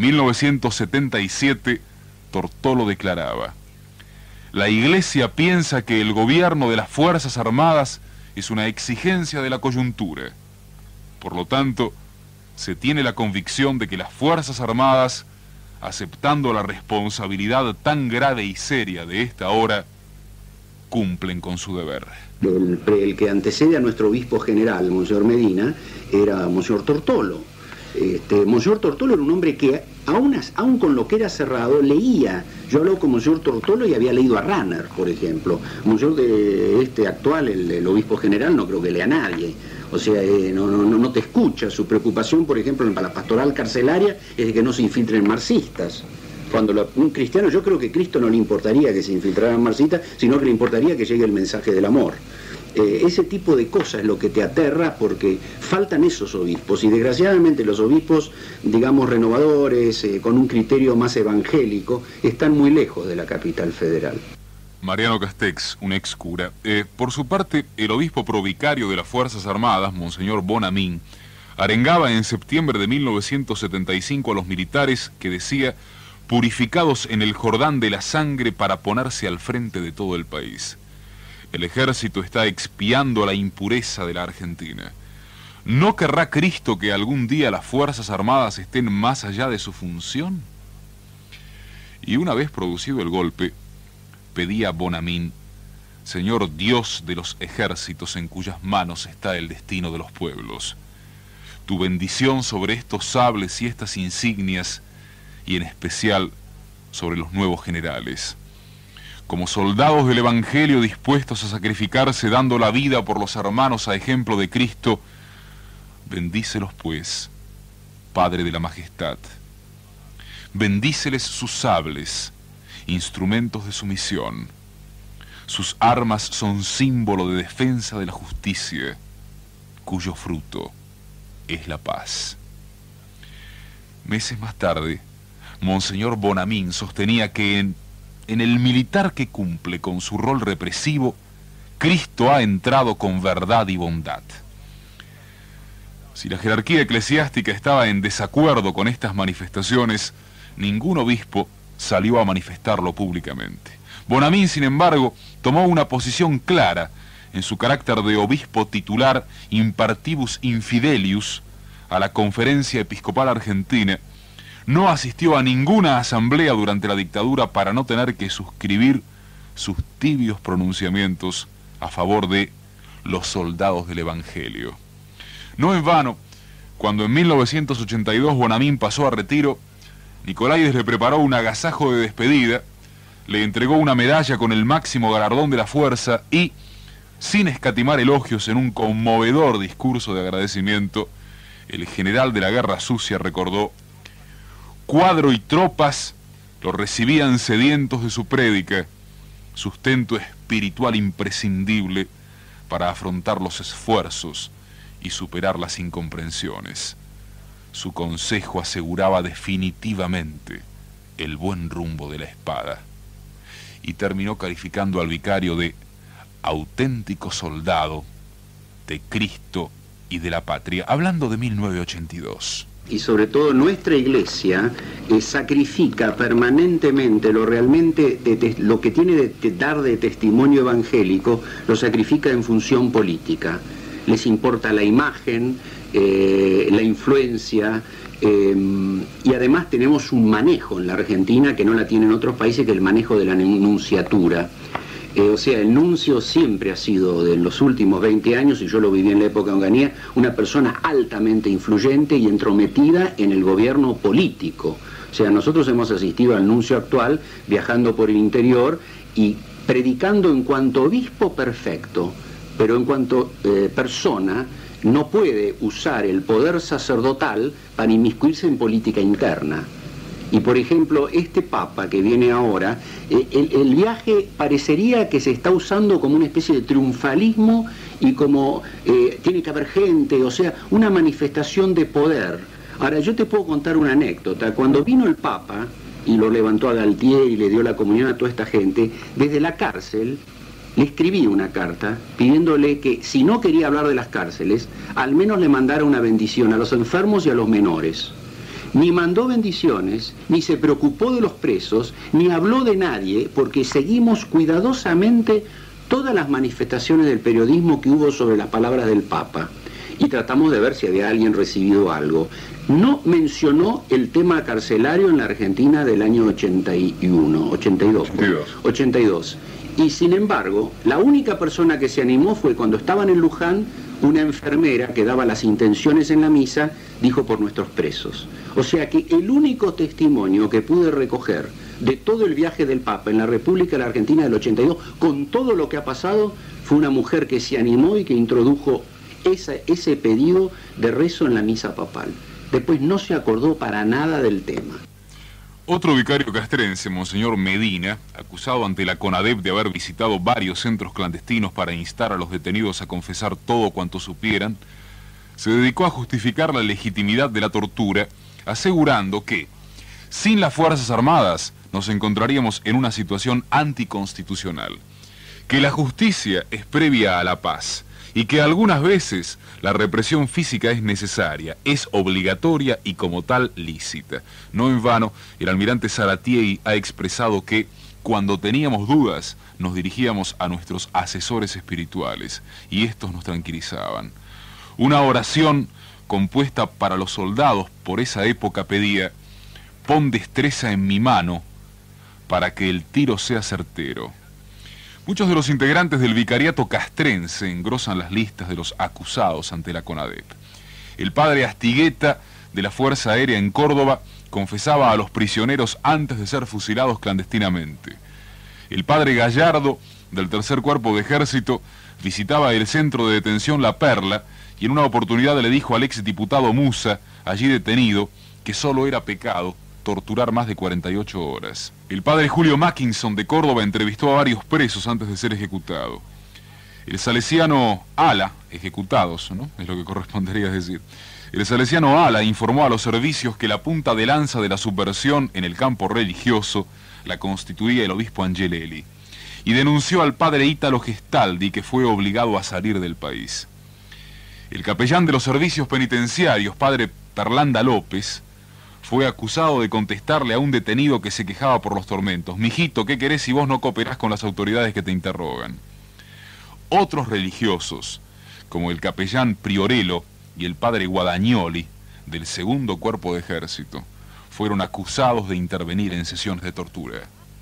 C: 1977, Tortolo declaraba: la Iglesia piensa que el gobierno de las Fuerzas Armadas es una exigencia de la coyuntura. Por lo tanto, se tiene la convicción de que las Fuerzas Armadas, aceptando la responsabilidad tan grave y seria de esta hora, cumplen con su deber.
D: El que antecede a nuestro obispo general, Monseñor Medina, era Monseñor Tortolo. Monseñor Tortolo era un hombre que, aún con lo que era cerrado, leía. Yo hablaba con Monseñor Tortolo y había leído a Ranner, por ejemplo. Monseñor de actual, el obispo general, no creo que lea a nadie. O sea, no te escucha. Su preocupación, por ejemplo, en la pastoral carcelaria es de que no se infiltren marxistas. Cuando un cristiano, yo creo que a Cristo no le importaría que se infiltraran marxistas, sino que le importaría que llegue el mensaje del amor. Ese tipo de cosas es lo que te aterra, porque faltan esos obispos, y desgraciadamente los obispos, digamos, renovadores, con un criterio más evangélico, están muy lejos de la capital federal.
C: Mariano Castex, un ex cura. Por su parte, el obispo provicario de las Fuerzas Armadas, Monseñor Bonamín, arengaba en septiembre de 1975 a los militares que decía: purificados en el Jordán de la sangre para ponerse al frente de todo el país. El ejército está expiando la impureza de la Argentina. ¿No querrá Cristo que algún día las Fuerzas Armadas estén más allá de su función? Y una vez producido el golpe, pedía Bonamín: Señor Dios de los ejércitos en cuyas manos está el destino de los pueblos, tu bendición sobre estos sables y estas insignias, y en especial sobre los nuevos generales. Como soldados del Evangelio dispuestos a sacrificarse dando la vida por los hermanos a ejemplo de Cristo, bendícelos pues, Padre de la Majestad. Bendíceles sus sables, instrumentos de su misión. Sus armas son símbolo de defensa de la justicia, cuyo fruto es la paz. Meses más tarde, Monseñor Bonamín sostenía que en el militar que cumple con su rol represivo, Cristo ha entrado con verdad y bondad. Si la jerarquía eclesiástica estaba en desacuerdo con estas manifestaciones, ningún obispo salió a manifestarlo públicamente. Bonamín, sin embargo, tomó una posición clara en su carácter de obispo titular impartibus infidelius a la Conferencia Episcopal Argentina. No asistió a ninguna asamblea durante la dictadura para no tener que suscribir sus tibios pronunciamientos a favor de los soldados del Evangelio. No en vano, cuando en 1982 Bonamín pasó a retiro, Nicolaides le preparó un agasajo de despedida, le entregó una medalla con el máximo galardón de la fuerza y, sin escatimar elogios en un conmovedor discurso de agradecimiento, el general de la Guerra Sucia recordó: cuadro y tropas lo recibían sedientos de su prédica, sustento espiritual imprescindible para afrontar los esfuerzos y superar las incomprensiones. Su consejo aseguraba definitivamente el buen rumbo de la espada, y terminó calificando al vicario de auténtico soldado de Cristo y de la patria, hablando de 1982.
D: Y sobre todo nuestra iglesia sacrifica permanentemente lo realmente lo que tiene de dar de testimonio evangélico, lo sacrifica en función política. Les importa la imagen, la influencia, y además tenemos un manejo en la Argentina que no la tienen otros países, que es el manejo de la nunciatura. O sea, el nuncio siempre ha sido, de los últimos 20 años, y yo lo viví en la época de Onganía, una persona altamente influyente y entrometida en el gobierno político. O sea, nosotros hemos asistido al nuncio actual viajando por el interior y predicando en cuanto obispo perfecto, pero en cuanto persona no puede usar el poder sacerdotal para inmiscuirse en política interna. Y por ejemplo, este Papa que viene ahora, el viaje parecería que se está usando como una especie de triunfalismo y como tiene que haber gente, o sea, una manifestación de poder. Ahora, yo te puedo contar una anécdota. Cuando vino el Papa y lo levantó a Galtier y le dio la comunión a toda esta gente, desde la cárcel le escribí una carta pidiéndole que, si no quería hablar de las cárceles, al menos le mandara una bendición a los enfermos y a los menores. Ni mandó bendiciones, ni se preocupó de los presos, ni habló de nadie, porque seguimos cuidadosamente todas las manifestaciones del periodismo que hubo sobre las palabras del Papa, y tratamos de ver si había alguien recibido algo. No mencionó el tema carcelario en la Argentina del año 82. Y sin embargo, la única persona que se animó fue cuando estaban en Luján, una enfermera que daba las intenciones en la misa, dijo por nuestros presos. O sea que el único testimonio que pude recoger de todo el viaje del Papa en la República de la Argentina del 82, con todo lo que ha pasado, fue una mujer que se animó y que introdujo ese pedido de rezo en la misa papal. Después no se acordó para nada del tema.
C: Otro vicario castrense, Monseñor Medina, acusado ante la CONADEP de haber visitado varios centros clandestinos para instar a los detenidos a confesar todo cuanto supieran, se dedicó a justificar la legitimidad de la tortura, asegurando que, sin las Fuerzas Armadas, nos encontraríamos en una situación anticonstitucional, que la justicia es previa a la paz, y que algunas veces la represión física es necesaria, es obligatoria y como tal lícita. No en vano, el almirante Zaratiegui ha expresado que cuando teníamos dudas nos dirigíamos a nuestros asesores espirituales y estos nos tranquilizaban. Una oración compuesta para los soldados por esa época pedía: pon destreza en mi mano para que el tiro sea certero. Muchos de los integrantes del vicariato castrense engrosan las listas de los acusados ante la CONADEP. El padre Astigueta, de la Fuerza Aérea en Córdoba, confesaba a los prisioneros antes de ser fusilados clandestinamente. El padre Gallardo, del Tercer Cuerpo de Ejército, visitaba el centro de detención La Perla y en una oportunidad le dijo al exdiputado Musa, allí detenido, que solo era pecado torturar más de 48 horas. El padre Julio Mackinson de Córdoba entrevistó a varios presos antes de ser ejecutado. El salesiano Ala, ejecutados, ¿no? Es lo que correspondería decir. El salesiano Ala informó a los servicios que la punta de lanza de la subversión en el campo religioso la constituía el obispo Angelelli, y denunció al padre Ítalo Gestaldi, que fue obligado a salir del país. El capellán de los servicios penitenciarios, padre Perlanda López, fue acusado de contestarle a un detenido que se quejaba por los tormentos: mijito, ¿qué querés si vos no cooperás con las autoridades que te interrogan? Otros religiosos, como el capellán Priorello y el padre Guadagnoli, del Segundo Cuerpo de Ejército, fueron acusados de intervenir en sesiones de tortura.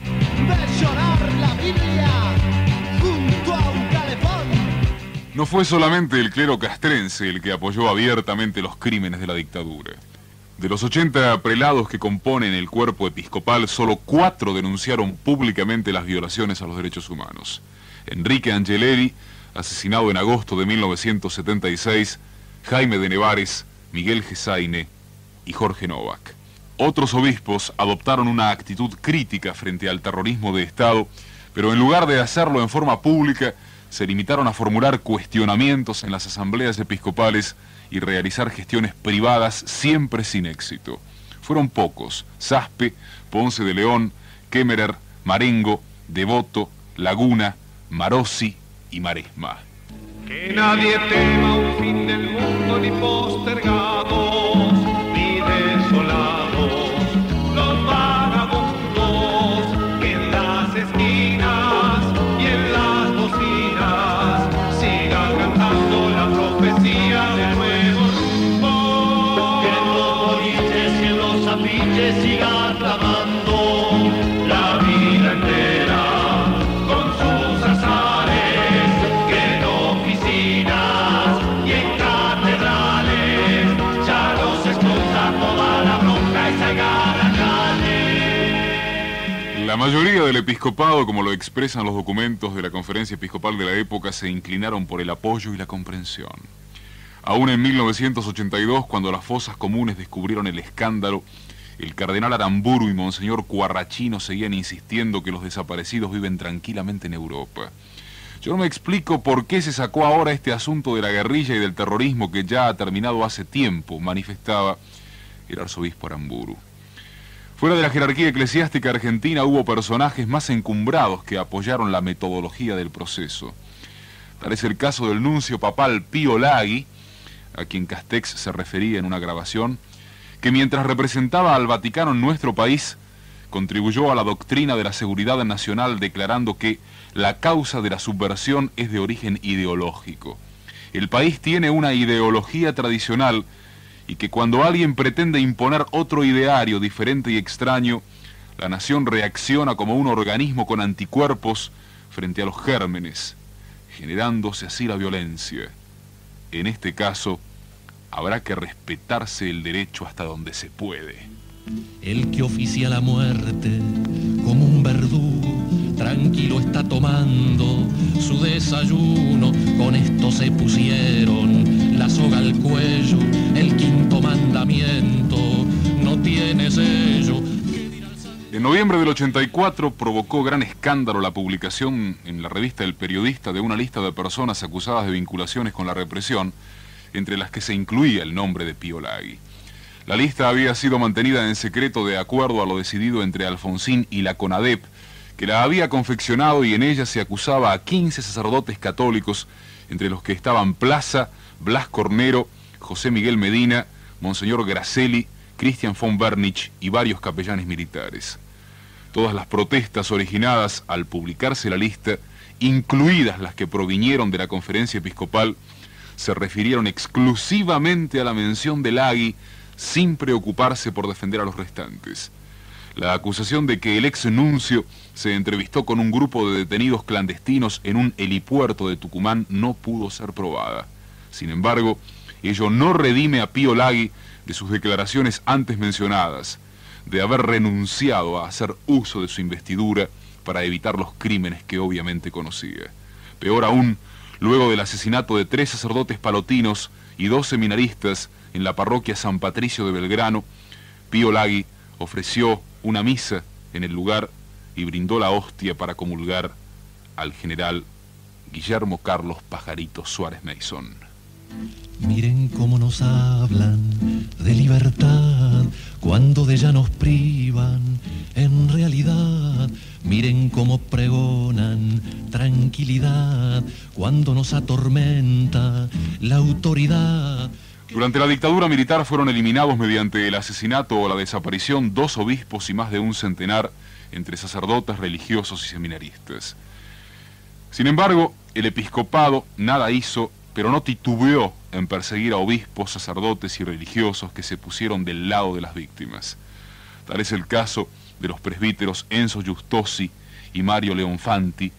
C: No fue solamente el clero castrense el que apoyó abiertamente los crímenes de la dictadura. De los 80 prelados que componen el cuerpo episcopal, solo 4 denunciaron públicamente las violaciones a los derechos humanos. Enrique Angelelli, asesinado en agosto de 1976, Jaime de Nevares, Miguel Gesaine y Jorge Novak. Otros obispos adoptaron una actitud crítica frente al terrorismo de Estado, pero en lugar de hacerlo en forma pública, se limitaron a formular cuestionamientos en las asambleas episcopales y realizar gestiones privadas siempre sin éxito. Fueron pocos: Saspe, Ponce de León, Kemmerer, Marengo, Devoto, Laguna, Marossi y Maresma.
I: Que nadie tema un fin del mundo ni postergados, ni desolados, los vagabundos que en las esquinas y en las bocinas sigan cantando la profecía del nuevo rumbo.
J: Que en los boliches y en los afiches sigan clamando la vida entera con sus azares, que en oficinas y en catedrales ya no se explota toda la bronca y salga a la calle.
C: La mayoría del episcopado, como lo expresan los documentos de la conferencia episcopal de la época, se inclinaron por el apoyo y la comprensión. Aún en 1982, cuando las fosas comunes descubrieron el escándalo, el cardenal Aramburu y Monseñor Cuarrachino seguían insistiendo que los desaparecidos viven tranquilamente en Europa. Yo no me explico por qué se sacó ahora este asunto de la guerrilla y del terrorismo que ya ha terminado hace tiempo, manifestaba el arzobispo Aramburu. Fuera de la jerarquía eclesiástica argentina hubo personajes más encumbrados que apoyaron la metodología del proceso. Tal es el caso del nuncio papal Pío Laghi, a quien Castex se refería en una grabación, que mientras representaba al Vaticano en nuestro país, contribuyó a la doctrina de la seguridad nacional declarando que la causa de la subversión es de origen ideológico. El país tiene una ideología tradicional y que cuando alguien pretende imponer otro ideario diferente y extraño, la nación reacciona como un organismo con anticuerpos frente a los gérmenes, generándose así la violencia. En este caso, habrá que respetarse el derecho hasta donde se puede.
K: El que oficia la muerte como un verdugo, tranquilo está tomando su desayuno. Con esto se pusieron la soga al cuello, el quinto mandamiento no tiene sello.
C: En noviembre del 84 provocó gran escándalo la publicación en la revista El Periodista de una lista de personas acusadas de vinculaciones con la represión, entre las que se incluía el nombre de Pío Laghi. La lista había sido mantenida en secreto de acuerdo a lo decidido entre Alfonsín y la CONADEP, que la había confeccionado, y en ella se acusaba a 15 sacerdotes católicos, entre los que estaban Plaza, Blas Cornero, José Miguel Medina, Monseñor Gracelli, Christian von Bernich y varios capellanes militares. Todas las protestas originadas al publicarse la lista, incluidas las que provinieron de la conferencia episcopal, se refirieron exclusivamente a la mención de Laghi, sin preocuparse por defender a los restantes. La acusación de que el ex nuncio se entrevistó con un grupo de detenidos clandestinos en un helipuerto de Tucumán no pudo ser probada. Sin embargo, ello no redime a Pío Laghi de sus declaraciones antes mencionadas, de haber renunciado a hacer uso de su investidura para evitar los crímenes que obviamente conocía. Peor aún, luego del asesinato de 3 sacerdotes palotinos y 2 seminaristas en la parroquia San Patricio de Belgrano, Pío Laghi ofreció una misa en el lugar y brindó la hostia para comulgar al general Guillermo Carlos Pajarito Suárez Mason.
K: Miren cómo nos hablan de libertad cuando de ella nos privan en realidad. Miren cómo pregonan tranquilidad cuando nos atormenta la autoridad.
C: Durante la dictadura militar fueron eliminados mediante el asesinato o la desaparición 2 obispos y más de un centenar entre sacerdotes, religiosos y seminaristas. Sin embargo, el episcopado nada hizo, pero no titubeó en perseguir a obispos, sacerdotes y religiosos que se pusieron del lado de las víctimas. Tal es el caso de los presbíteros Enzo Giustosi y Mario Leonfanti,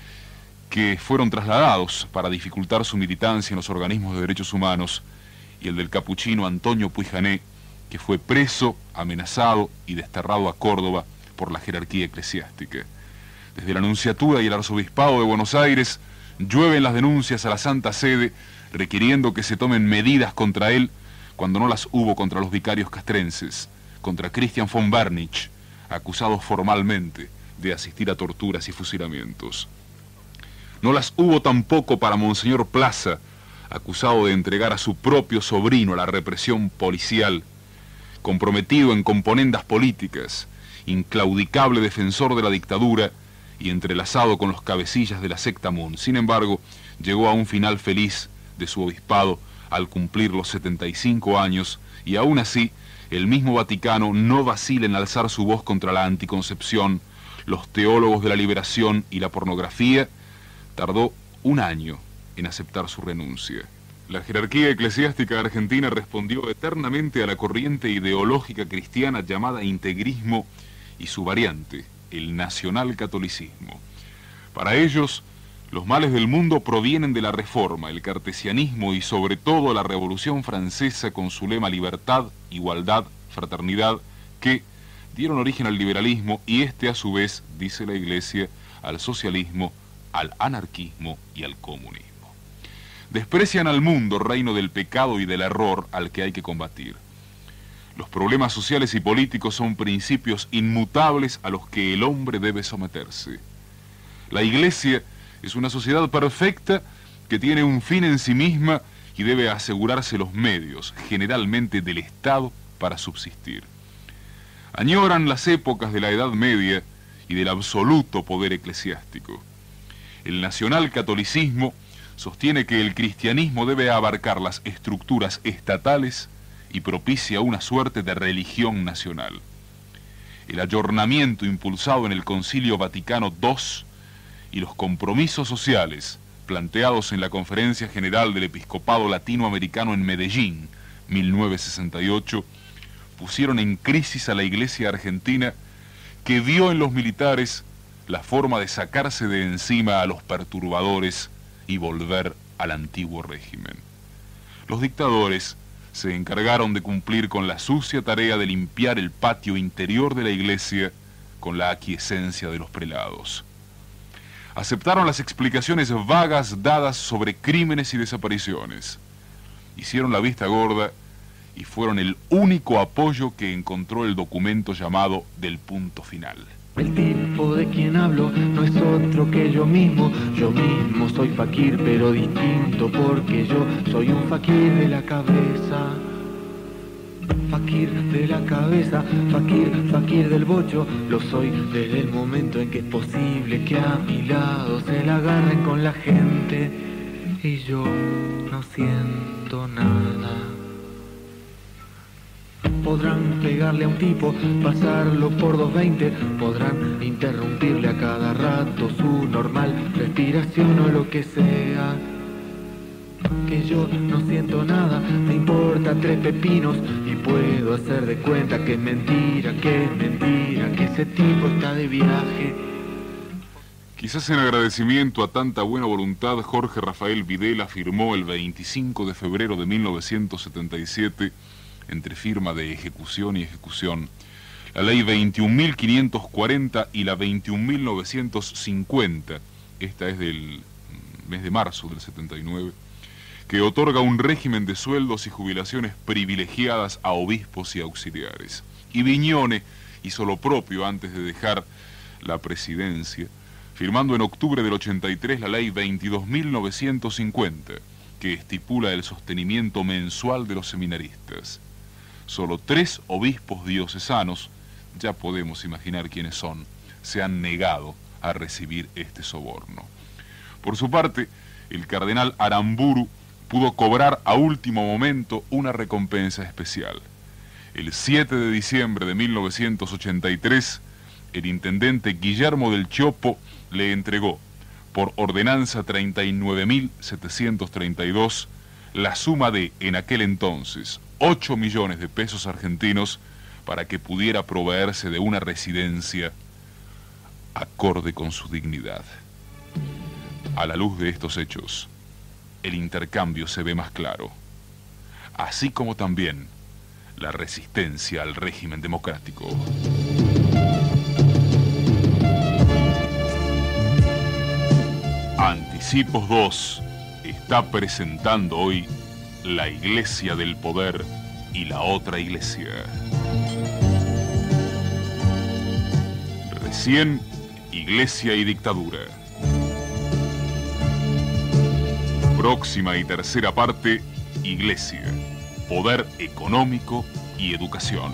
C: que fueron trasladados para dificultar su militancia en los organismos de derechos humanos, y el del capuchino Antonio Puijané, que fue preso, amenazado y desterrado a Córdoba por la jerarquía eclesiástica. Desde la Nunciatura y el Arzobispado de Buenos Aires llueven las denuncias a la Santa Sede, requiriendo que se tomen medidas contra él cuando no las hubo contra los vicarios castrenses, contra Christian von Bernich, acusados formalmente de asistir a torturas y fusilamientos. No las hubo tampoco para Monseñor Plaza, acusado de entregar a su propio sobrino a la represión policial, comprometido en componendas políticas, inclaudicable defensor de la dictadura y entrelazado con los cabecillas de la secta Moon. Sin embargo, llegó a un final feliz de su obispado al cumplir los 75 años, y aún así, el mismo Vaticano no vacila en alzar su voz contra la anticoncepción, los teólogos de la liberación y la pornografía. Tardó un año en aceptar su renuncia. La jerarquía eclesiástica argentina respondió eternamente a la corriente ideológica cristiana llamada integrismo y su variante, el nacionalcatolicismo. Para ellos, los males del mundo provienen de la Reforma, el cartesianismo y sobre todo la Revolución Francesa con su lema libertad, igualdad, fraternidad, que dieron origen al liberalismo y este a su vez, dice la Iglesia, al socialismo, al anarquismo y al comunismo. Desprecian al mundo, reino del pecado y del error al que hay que combatir. Los problemas sociales y políticos son principios inmutables a los que el hombre debe someterse. La Iglesia es una sociedad perfecta que tiene un fin en sí misma y debe asegurarse los medios, generalmente del Estado, para subsistir. Añoran las épocas de la Edad Media y del absoluto poder eclesiástico. El nacionalcatolicismo sostiene que el cristianismo debe abarcar las estructuras estatales y propicia una suerte de religión nacional. El ayornamiento impulsado en el Concilio Vaticano II y los compromisos sociales planteados en la Conferencia General del Episcopado Latinoamericano en Medellín, 1968, pusieron en crisis a la Iglesia argentina, que vio en los militares la forma de sacarse de encima a los perturbadores y volver al antiguo régimen. Los dictadores se encargaron de cumplir con la sucia tarea de limpiar el patio interior de la Iglesia con la aquiescencia de los prelados. Aceptaron las explicaciones vagas dadas sobre crímenes y desapariciones. Hicieron la vista gorda y fueron el único apoyo que encontró el documento llamado Del Punto Final.
L: El tipo de quien hablo no es otro que yo mismo soy fakir pero distinto porque yo soy un fakir de la cabeza. Fakir de la cabeza, fakir del bocho, lo soy desde el momento en que es posible que a mi lado se la agarren con la gente y yo no siento nada. Podrán pegarle a un tipo, pasarlo por 220, podrán interrumpirle a cada rato su normal respiración o lo que sea. Que yo no siento nada, me importa 3 pepinos y puedo hacer de cuenta que es mentira, que ese tipo está de viaje.
C: Quizás en agradecimiento a tanta buena voluntad, Jorge Rafael Videla firmó el 25 de febrero de 1977, entre firma de ejecución y ejecución, la ley 21.540 y la 21.950, esta es del mes de marzo del 79, que otorga un régimen de sueldos y jubilaciones privilegiadas a obispos y auxiliares. Y Viñone hizo lo propio antes de dejar la presidencia, firmando en octubre del 83 la ley 22.950, que estipula el sostenimiento mensual de los seminaristas. Solo 3 obispos diocesanos, ya podemos imaginar quiénes son, se han negado a recibir este soborno. Por su parte, el cardenal Aramburu pudo cobrar a último momento una recompensa especial. El 7 de diciembre de 1983, el intendente Guillermo del Chopo le entregó, por ordenanza 39.732, la suma de, en aquel entonces, 8 millones de pesos argentinos para que pudiera proveerse de una residencia acorde con su dignidad. A la luz de estos hechos, el intercambio se ve más claro, así como también la resistencia al régimen democrático. Anticipos 2 está presentando hoy La Iglesia del Poder y la Otra Iglesia. 100, Iglesia y dictadura. Próxima y tercera parte, Iglesia, poder económico y educación.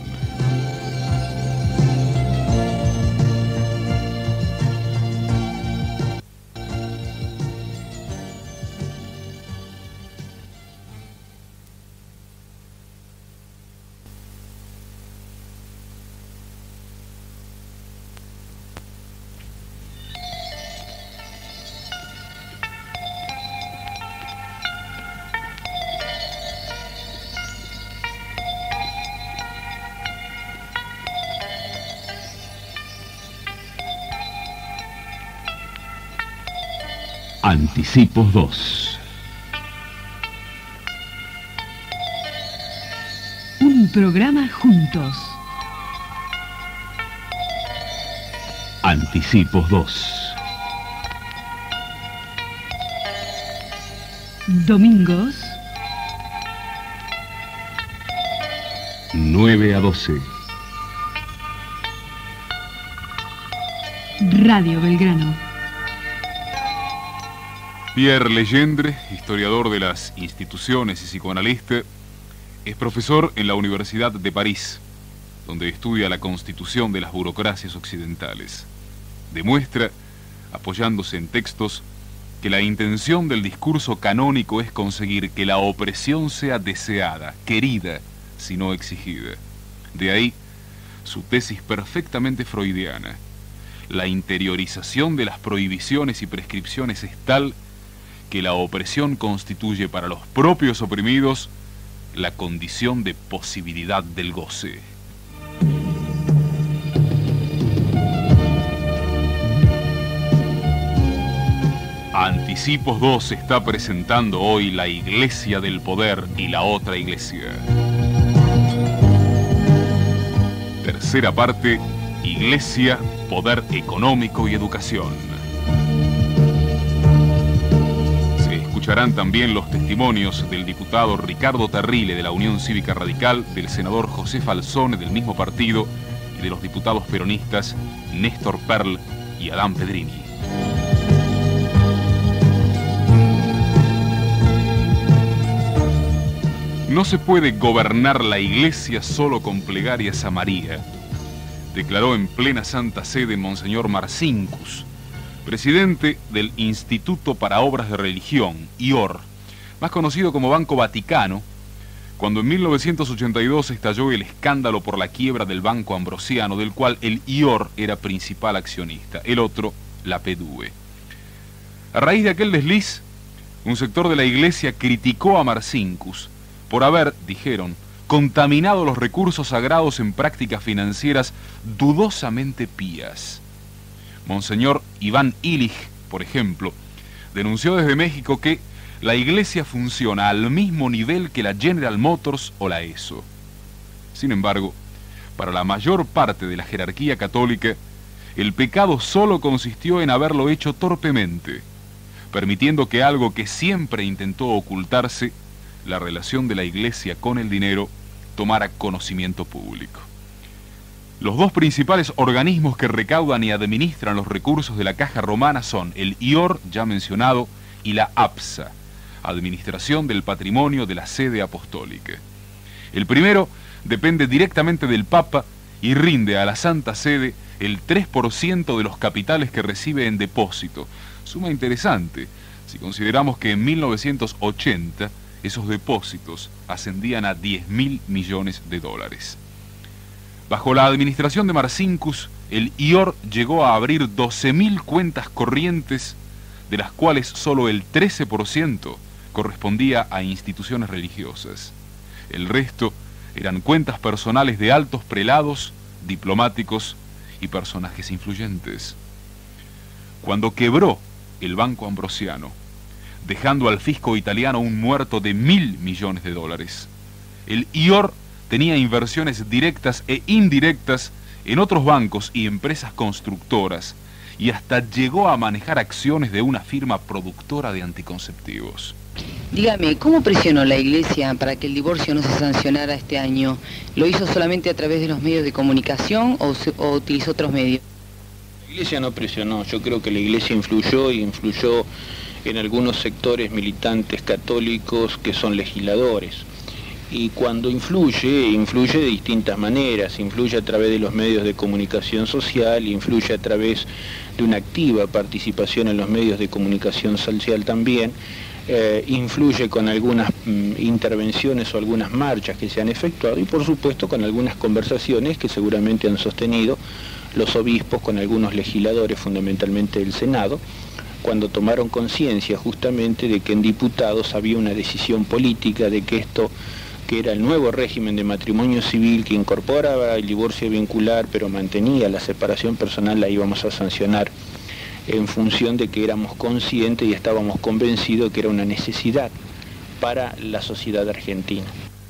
A: Anticipos 2.
B: Un programa juntos.
A: Anticipos 2.
B: Domingos,
A: 9 a 12.
B: Radio Belgrano.
C: Pierre Legendre, historiador de las instituciones y psicoanalista, es profesor en la Universidad de París, donde estudia la constitución de las burocracias occidentales. Demuestra, apoyándose en textos, que la intención del discurso canónico es conseguir que la opresión sea deseada, querida, si no exigida. De ahí su tesis perfectamente freudiana. La interiorización de las prohibiciones y prescripciones es tal que la opresión constituye para los propios oprimidos la condición de posibilidad del goce. Anticipos 2 está presentando hoy la Iglesia del Poder y la otra Iglesia. Tercera parte, Iglesia, Poder Económico y Educación. Escucharán también los testimonios del diputado Ricardo Terrile de la Unión Cívica Radical, del senador José Falzone del mismo partido y de los diputados peronistas Néstor Perl y Adán Pedrini. No se puede gobernar la Iglesia solo con plegarias a María, declaró en plena Santa Sede Monseñor Marcinkus, presidente del Instituto para Obras de Religión, IOR, más conocido como Banco Vaticano, cuando en 1982 estalló el escándalo por la quiebra del Banco Ambrosiano, del cual el IOR era principal accionista, el otro, la PDUE. A raíz de aquel desliz, un sector de la Iglesia criticó a Marcinkus por haber, dijeron, contaminado los recursos sagrados en prácticas financieras dudosamente pías. Monseñor Iván Illich, por ejemplo, denunció desde México que la Iglesia funciona al mismo nivel que la General Motors o la ESO. Sin embargo, para la mayor parte de la jerarquía católica, el pecado solo consistió en haberlo hecho torpemente, permitiendo que algo que siempre intentó ocultarse, la relación de la Iglesia con el dinero, tomara conocimiento público. Los dos principales organismos que recaudan y administran los recursos de la Caja Romana son el IOR, ya mencionado, y la APSA, Administración del Patrimonio de la Sede Apostólica. El primero depende directamente del Papa y rinde a la Santa Sede el 3% de los capitales que recibe en depósito. Suma interesante, si consideramos que en 1980 esos depósitos ascendían a 10.000 millones de dólares. Bajo la administración de Marcinkus, el IOR llegó a abrir 12.000 cuentas corrientes, de las cuales solo el 13% correspondía a instituciones religiosas. El resto eran cuentas personales de altos prelados, diplomáticos y personajes influyentes. Cuando quebró el Banco Ambrosiano, dejando al fisco italiano un muerto de 1.000 millones de dólares, el IOR tenía inversiones directas e indirectas en otros bancos y empresas constructoras, y hasta llegó a manejar acciones de una firma productora de anticonceptivos.
M: Dígame, ¿cómo presionó la Iglesia para que el divorcio no se sancionara este año? ¿Lo hizo solamente a través de los medios de comunicación o utilizó otros medios?
N: La Iglesia no presionó, yo creo que la Iglesia influyó en algunos sectores militantes católicos que son legisladores. Y cuando influye de distintas maneras, influye a través de los medios de comunicación social, influye a través de una activa participación en los medios de comunicación social también, influye con algunas intervenciones o algunas marchas que se han efectuado y por supuesto con algunas conversaciones que seguramente han sostenido los obispos con algunos legisladores, fundamentalmente del Senado, cuando tomaron conciencia justamente de que en diputados había una decisión política de que esto, que era el nuevo régimen de matrimonio civil que incorporaba el divorcio vincular pero mantenía la separación personal, la íbamos a sancionar en función de que éramos conscientes y estábamos convencidos que era una necesidad para la sociedad argentina.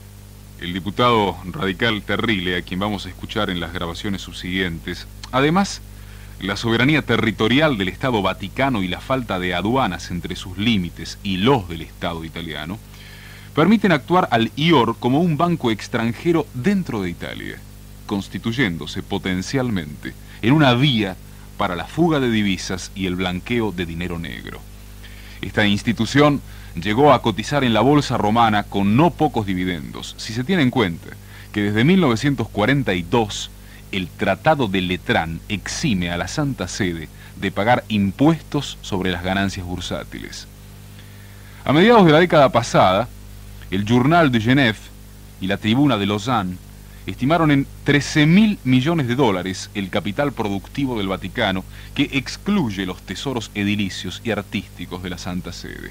C: El diputado radical Terrile, a quien vamos a escuchar en las grabaciones subsiguientes, además, la soberanía territorial del Estado Vaticano y la falta de aduanas entre sus límites y los del Estado italiano, permiten actuar al IOR como un banco extranjero dentro de Italia, constituyéndose potencialmente en una vía para la fuga de divisas y el blanqueo de dinero negro. Esta institución llegó a cotizar en la bolsa romana con no pocos dividendos, si se tiene en cuenta que desde 1942 el Tratado de Letrán exime a la Santa Sede de pagar impuestos sobre las ganancias bursátiles. A mediados de la década pasada, el Journal de Genève y la Tribuna de Lausanne estimaron en 13.000 millones de dólares el capital productivo del Vaticano, que excluye los tesoros edilicios y artísticos de la Santa Sede.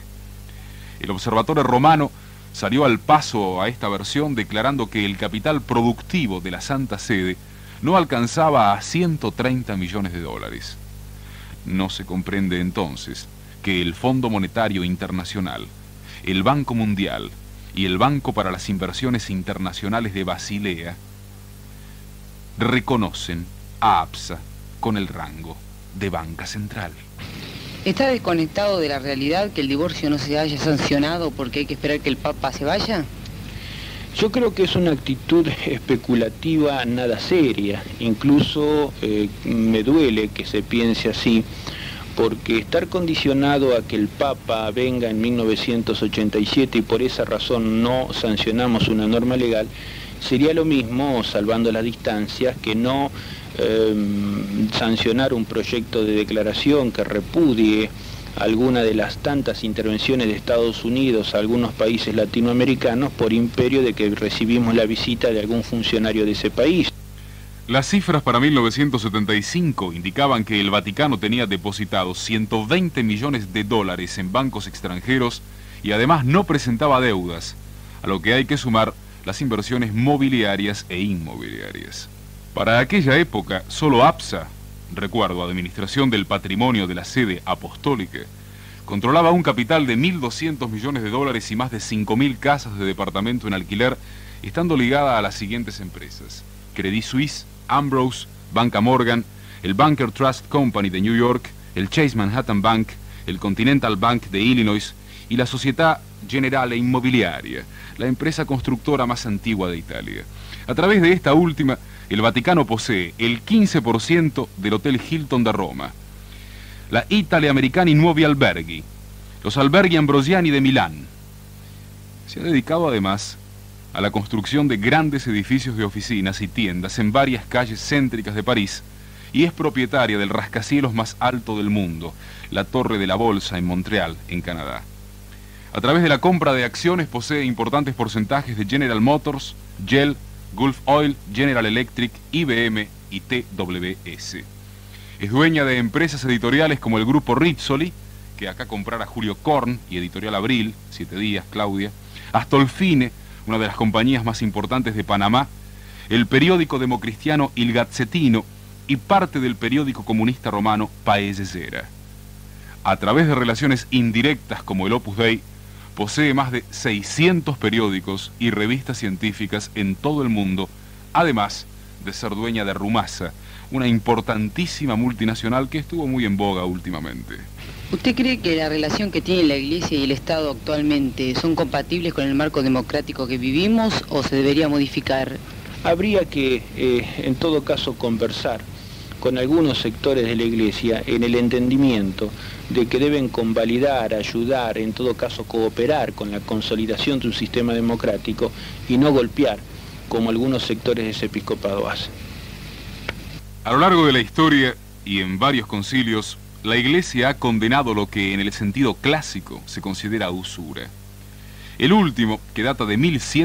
C: El Observatore Romano salió al paso a esta versión declarando que el capital productivo de la Santa Sede no alcanzaba a 130 millones de dólares. No se comprende entonces que el Fondo Monetario Internacional, el Banco Mundial y el Banco para las Inversiones Internacionales de Basilea reconocen a APSA con el rango de banca central.
M: ¿Está desconectado de la realidad que el divorcio no se haya sancionado porque hay que esperar que el Papa se vaya?
N: Yo creo que es una actitud especulativa nada seria, incluso me duele que se piense así, porque estar condicionado a que el Papa venga en 1987 y por esa razón no sancionamos una norma legal, sería lo mismo, salvando las distancias, que no sancionar un proyecto de declaración que repudie alguna de las tantas intervenciones de Estados Unidos a algunos países latinoamericanos por imperio de que recibimos la visita de algún funcionario de ese país.
C: Las cifras para 1975 indicaban que el Vaticano tenía depositados 120 millones de dólares en bancos extranjeros y además no presentaba deudas, a lo que hay que sumar las inversiones mobiliarias e inmobiliarias. Para aquella época, solo APSA, recuerdo, Administración del Patrimonio de la Sede Apostólica, controlaba un capital de 1.200 millones de dólares y más de 5.000 casas de departamento en alquiler, estando ligada a las siguientes empresas: Credit Suisse, Ambrose, Banca Morgan, el Banker Trust Company de New York, el Chase Manhattan Bank, el Continental Bank de Illinois y la Società Generale Immobiliaria, la empresa constructora más antigua de Italia. A través de esta última, el Vaticano posee el 15% del Hotel Hilton de Roma, la Italia Americani Nuovi Alberghi, los Alberghi Ambrosiani de Milán. Se ha dedicado además a la construcción de grandes edificios de oficinas y tiendas en varias calles céntricas de París y es propietaria del rascacielos más alto del mundo, la Torre de la Bolsa en Montreal, en Canadá. A través de la compra de acciones posee importantes porcentajes de General Motors, Shell, Gulf Oil, General Electric, IBM y TWS. Es dueña de empresas editoriales como el Grupo Rizzoli, que acá comprara Julio Korn, y Editorial Abril, 7 Días, Claudia, Astolfine, una de las compañías más importantes de Panamá, el periódico democristiano Il Gazzettino y parte del periódico comunista romano Paese Sera. A través de relaciones indirectas como el Opus Dei, posee más de 600 periódicos y revistas científicas en todo el mundo, además de ser dueña de Rumasa, una importantísima multinacional que estuvo muy en boga últimamente.
M: ¿Usted cree que la relación que tiene la Iglesia y el Estado actualmente son compatibles con el marco democrático que vivimos o se debería modificar?
N: Habría que, en todo caso, conversar, con algunos sectores de la Iglesia en el entendimiento de que deben convalidar, ayudar, en todo caso cooperar con la consolidación de un sistema democrático y no golpear, como algunos sectores de ese episcopado hacen.
C: A lo largo de la historia y en varios concilios, la Iglesia ha condenado lo que en el sentido clásico se considera usura. El último, que data de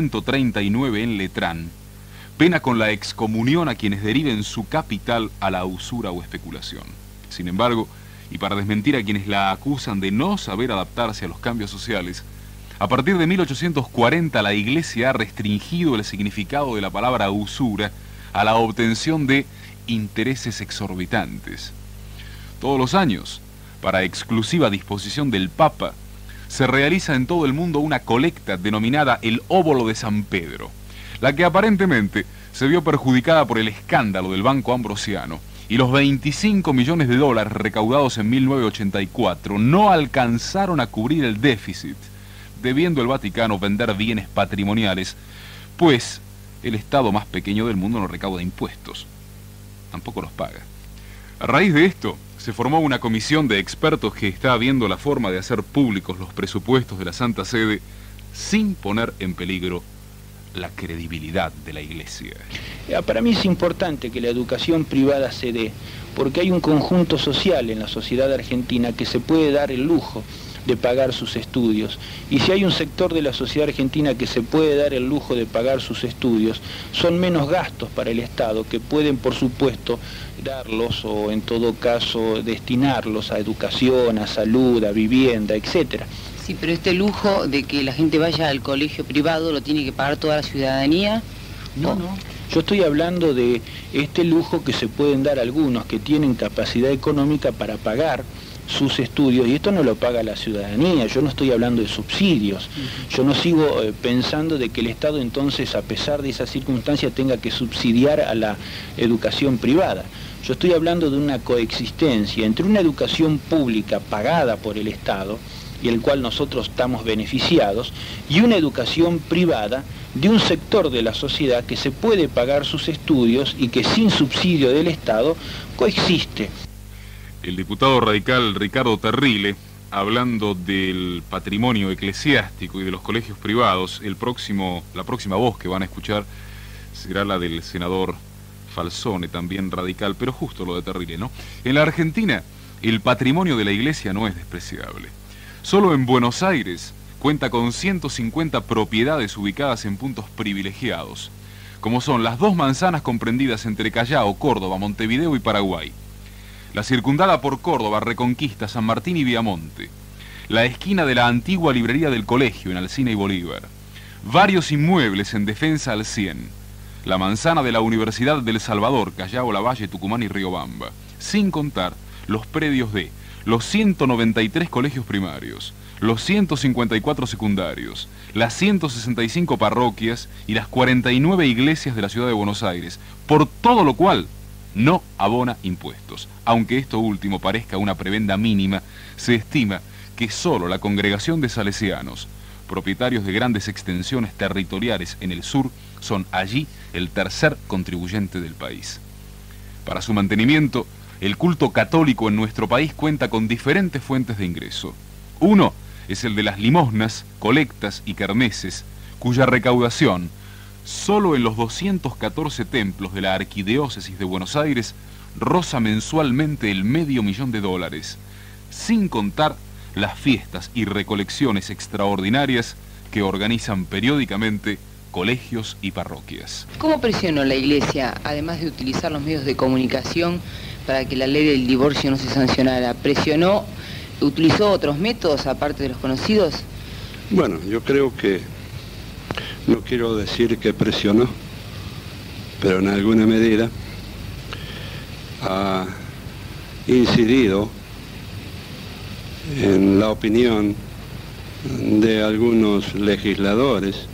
C: 1139 en Letrán, pena con la excomunión a quienes deriven su capital a la usura o especulación. Sin embargo, y para desmentir a quienes la acusan de no saber adaptarse a los cambios sociales, a partir de 1840 la Iglesia ha restringido el significado de la palabra usura a la obtención de intereses exorbitantes. Todos los años, para exclusiva disposición del Papa, se realiza en todo el mundo una colecta denominada el Óbolo de San Pedro, la que aparentemente se vio perjudicada por el escándalo del Banco Ambrosiano, y los 25 millones de dólares recaudados en 1984 no alcanzaron a cubrir el déficit, debiendo el Vaticano vender bienes patrimoniales, pues el Estado más pequeño del mundo no recauda impuestos, tampoco los paga. A raíz de esto, se formó una comisión de expertos que está viendo la forma de hacer públicos los presupuestos de la Santa Sede sin poner en peligro la credibilidad de la Iglesia.
N: Para mí es importante que la educación privada se dé, porque hay un conjunto social en la sociedad argentina que se puede dar el lujo de pagar sus estudios. Y si hay un sector de la sociedad argentina que se puede dar el lujo de pagar sus estudios, son menos gastos para el Estado, que pueden, por supuesto, darlos o en todo caso destinarlos a educación, a salud, a vivienda, etcétera.
M: Sí, pero este lujo de que la gente vaya al colegio privado lo tiene que pagar toda la ciudadanía.
N: No. Yo estoy hablando de este lujo que se pueden dar algunos que tienen capacidad económica para pagar sus estudios, y esto no lo paga la ciudadanía. Yo no estoy hablando de subsidios. Yo no sigo pensando de que el Estado entonces, a pesar de esa circunstancia, tenga que subsidiar a la educación privada. Yo estoy hablando de una coexistencia entre una educación pública pagada por el Estado, y el cual nosotros estamos beneficiados, y una educación privada de un sector de la sociedad que se puede pagar sus estudios y que sin subsidio del Estado coexiste.
C: El diputado radical Ricardo Terrile, hablando del patrimonio eclesiástico y de los colegios privados, la próxima voz que van a escuchar será la del senador Falzone, también radical, pero justo lo de Terrile, ¿no? En la Argentina, el patrimonio de la Iglesia no es despreciable. Solo en Buenos Aires cuenta con 150 propiedades ubicadas en puntos privilegiados, como son las 2 manzanas comprendidas entre Callao, Córdoba, Montevideo y Paraguay, la circundada por Córdoba, Reconquista, San Martín y Viamonte, la esquina de la antigua librería del colegio en Alsina y Bolívar, varios inmuebles en Defensa al 100, la manzana de la Universidad del Salvador, Callao, Lavalle, Tucumán y Riobamba, sin contar los predios de los 193 colegios primarios, los 154 secundarios, las 165 parroquias y las 49 iglesias de la ciudad de Buenos Aires, por todo lo cual no abona impuestos. Aunque esto último parezca una prebenda mínima, se estima que solo la congregación de salesianos, propietarios de grandes extensiones territoriales en el sur, son allí el tercer contribuyente del país. Para su mantenimiento, el culto católico en nuestro país cuenta con diferentes fuentes de ingreso. Uno es el de las limosnas, colectas y kermeses, cuya recaudación, solo en los 214 templos de la Arquidiócesis de Buenos Aires, roza mensualmente el $500,000, sin contar las fiestas y recolecciones extraordinarias que organizan periódicamente colegios y parroquias.
M: ¿Cómo presionó la Iglesia, además de utilizar los medios de comunicación, para que la ley del divorcio no se sancionara? ¿Utilizó otros métodos aparte de los conocidos?
O: Bueno, yo creo que, no quiero decir que presionó, pero en alguna medida ha incidido en la opinión de algunos legisladores.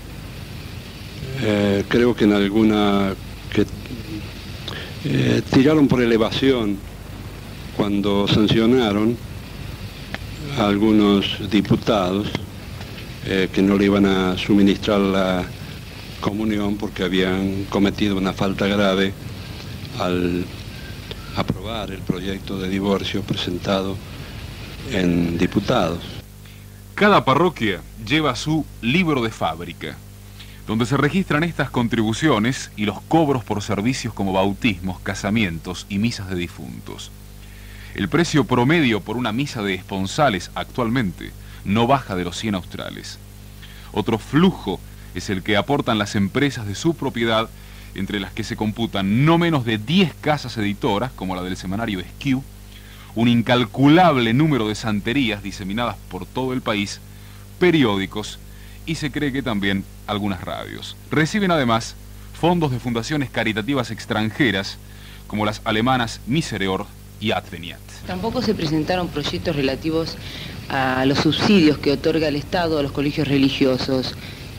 O: Creo que en alguna que tiraron por elevación cuando sancionaron a algunos diputados que no le iban a suministrar la comunión porque habían cometido una falta grave al aprobar el proyecto de divorcio presentado en diputados.
C: Cada parroquia lleva su libro de fábrica, donde se registran estas contribuciones y los cobros por servicios como bautismos, casamientos y misas de difuntos. El precio promedio por una misa de esponsales actualmente no baja de los 100 australes. Otro flujo es el que aportan las empresas de su propiedad, entre las que se computan no menos de 10 casas editoras, como la del semanario Skew, un incalculable número de santerías diseminadas por todo el país, periódicos y se cree que también algunas radios. Reciben además fondos de fundaciones caritativas extranjeras, como las alemanas Misereor y Adveniat.
M: Tampoco se presentaron proyectos relativos a los subsidios que otorga el Estado a los colegios religiosos.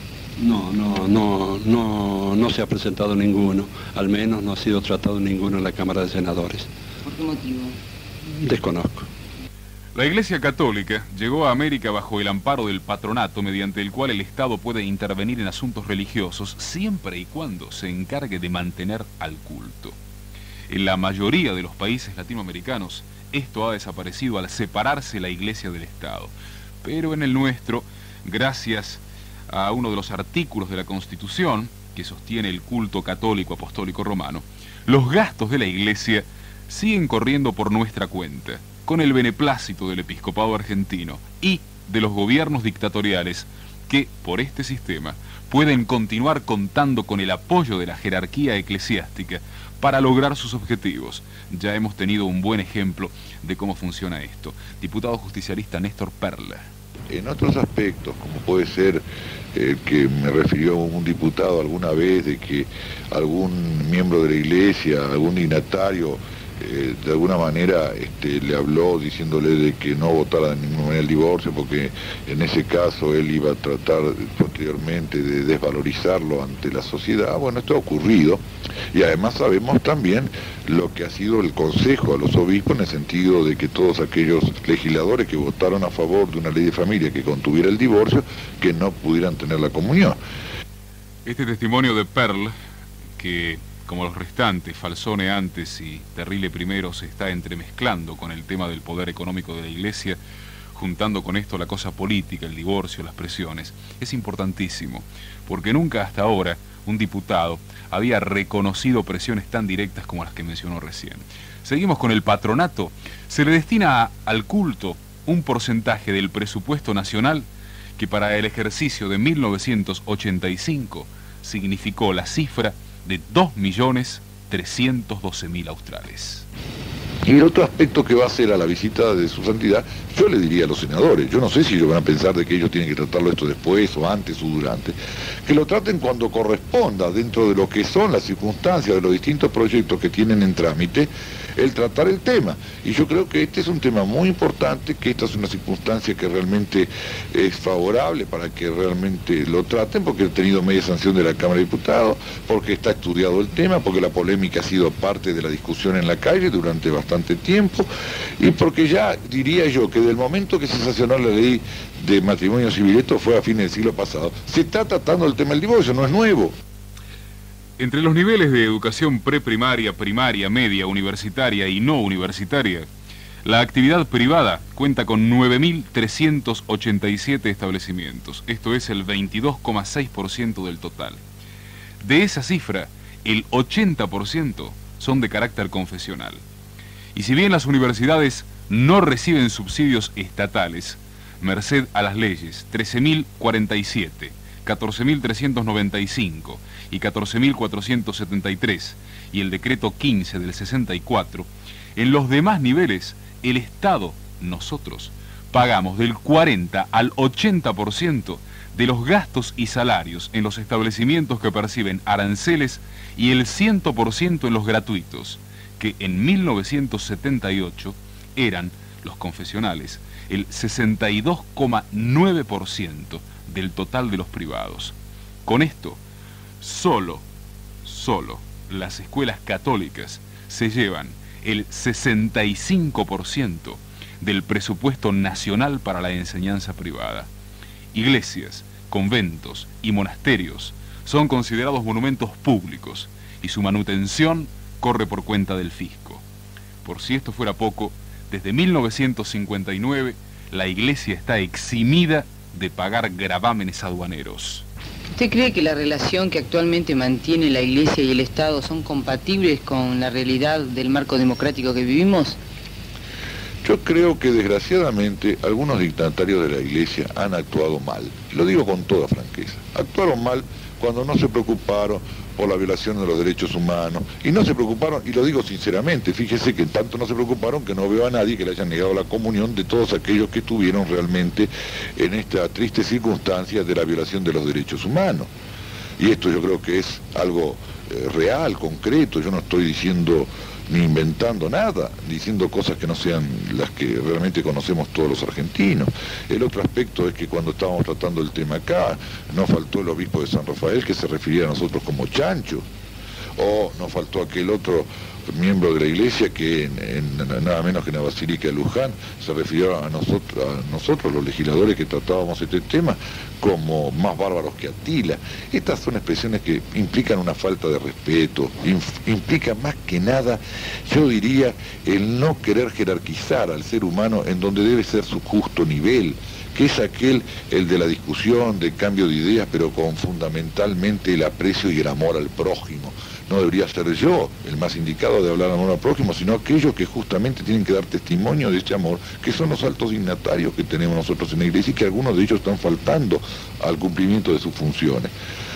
O: No se ha presentado ninguno, al menos no ha sido tratado ninguno en la Cámara de Senadores.
M: ¿Por qué motivo?
O: Desconozco.
C: La Iglesia Católica llegó a América bajo el amparo del patronato, mediante el cual el Estado puede intervenir en asuntos religiosos siempre y cuando se encargue de mantener al culto. En la mayoría de los países latinoamericanos, esto ha desaparecido al separarse la Iglesia del Estado. Pero en el nuestro, gracias a uno de los artículos de la Constitución, que sostiene el culto católico apostólico romano, los gastos de la Iglesia siguen corriendo por nuestra cuenta, con el beneplácito del episcopado argentino y de los gobiernos dictatoriales que, por este sistema, pueden continuar contando con el apoyo de la jerarquía eclesiástica para lograr sus objetivos. Ya hemos tenido un buen ejemplo de cómo funciona esto. Diputado justicialista Néstor Perla.
P: En otros aspectos, como puede ser que me refirió un diputado alguna vez de que algún miembro de la iglesia, algún dignatario, de alguna manera le habló diciéndole de que no votara de ninguna manera el divorcio, porque en ese caso él iba a tratar posteriormente de desvalorizarlo ante la sociedad. Bueno, esto ha ocurrido, y además sabemos también lo que ha sido el consejo a los obispos, en el sentido de que todos aquellos legisladores que votaron a favor de una ley de familia que contuviera el divorcio, que no pudieran tener la comunión.
C: Este testimonio de Perl, que como los restantes, Falsone antes y Terrile primero, se está entremezclando con el tema del poder económico de la Iglesia, juntando con esto la cosa política, el divorcio, las presiones, es importantísimo, porque nunca hasta ahora un diputado había reconocido presiones tan directas como las que mencionó recién. Seguimos con el patronato. Se le destina al culto un porcentaje del presupuesto nacional que para el ejercicio de 1985 significó la cifra de 2.312.000 australes.
P: Y el otro aspecto que va a ser a la visita de su santidad, yo le diría a los senadores, yo no sé si ellos van a pensar de que ellos tienen que tratarlo esto después o antes o durante, que lo traten cuando corresponda, dentro de lo que son las circunstancias de los distintos proyectos que tienen en trámite, el tratar el tema. Y yo creo que este es un tema muy importante, que esta es una circunstancia que realmente es favorable para que realmente lo traten, porque ha tenido media sanción de la Cámara de Diputados, porque está estudiado el tema, porque la polémica ha sido parte de la discusión en la calle durante bastante tiempo, y porque ya diría yo que del momento que se sancionó la ley de matrimonio civil, esto fue a fines del siglo pasado, se está tratando el tema del divorcio, no es nuevo.
C: Entre los niveles de educación preprimaria, primaria, media, universitaria y no universitaria, la actividad privada cuenta con 9.387 establecimientos. Esto es el 22,6% del total. De esa cifra, el 80% son de carácter confesional. Y si bien las universidades no reciben subsidios estatales, merced a las leyes 13.047, 14.395 y 14.473 y el decreto 15 del 64, en los demás niveles, el Estado, nosotros, pagamos del 40 al 80% de los gastos y salarios en los establecimientos que perciben aranceles y el 100% en los gratuitos, que en 1978 eran, los confesionales, el 62,9% del total de los privados. Con esto, solo las escuelas católicas se llevan el 65% del presupuesto nacional para la enseñanza privada. Iglesias, conventos y monasterios son considerados monumentos públicos y su manutención corre por cuenta del fisco. Por si esto fuera poco, desde 1959 la Iglesia está eximida de pagar gravámenes aduaneros.
M: ¿Usted cree que la relación que actualmente mantiene la Iglesia y el Estado son compatibles con la realidad del marco democrático que vivimos?
P: Yo creo que desgraciadamente algunos dignatarios de la Iglesia han actuado mal. Lo digo con toda franqueza. Actuaron mal cuando no se preocuparon por la violación de los derechos humanos. Y no se preocuparon, y lo digo sinceramente, fíjese que tanto no se preocuparon que no veo a nadie que le hayan negado la comunión de todos aquellos que estuvieron realmente en esta triste circunstancia de la violación de los derechos humanos. Y esto yo creo que es algo real, concreto. Yo no estoy diciendo ni inventando nada, diciendo cosas que no sean las que realmente conocemos todos los argentinos. El otro aspecto es que cuando estábamos tratando el tema acá, no faltó el obispo de San Rafael que se refería a nosotros como chanchos, o nos faltó aquel otro miembro de la Iglesia que nada menos que en la Basílica de Luján se refirió a nosotros los legisladores que tratábamos este tema como más bárbaros que Atila. Estas son expresiones que implican una falta de respeto, implican más que nada, yo diría, el no querer jerarquizar al ser humano en donde debe ser su justo nivel, que es el de la discusión, del cambio de ideas, pero con fundamentalmente el aprecio y el amor al prójimo. No debería ser yo el más indicado de hablar de amor al prójimo, sino aquellos que justamente tienen que dar testimonio de este amor, que son los altos dignatarios que tenemos nosotros en la Iglesia y que algunos de ellos están faltando al cumplimiento de sus funciones.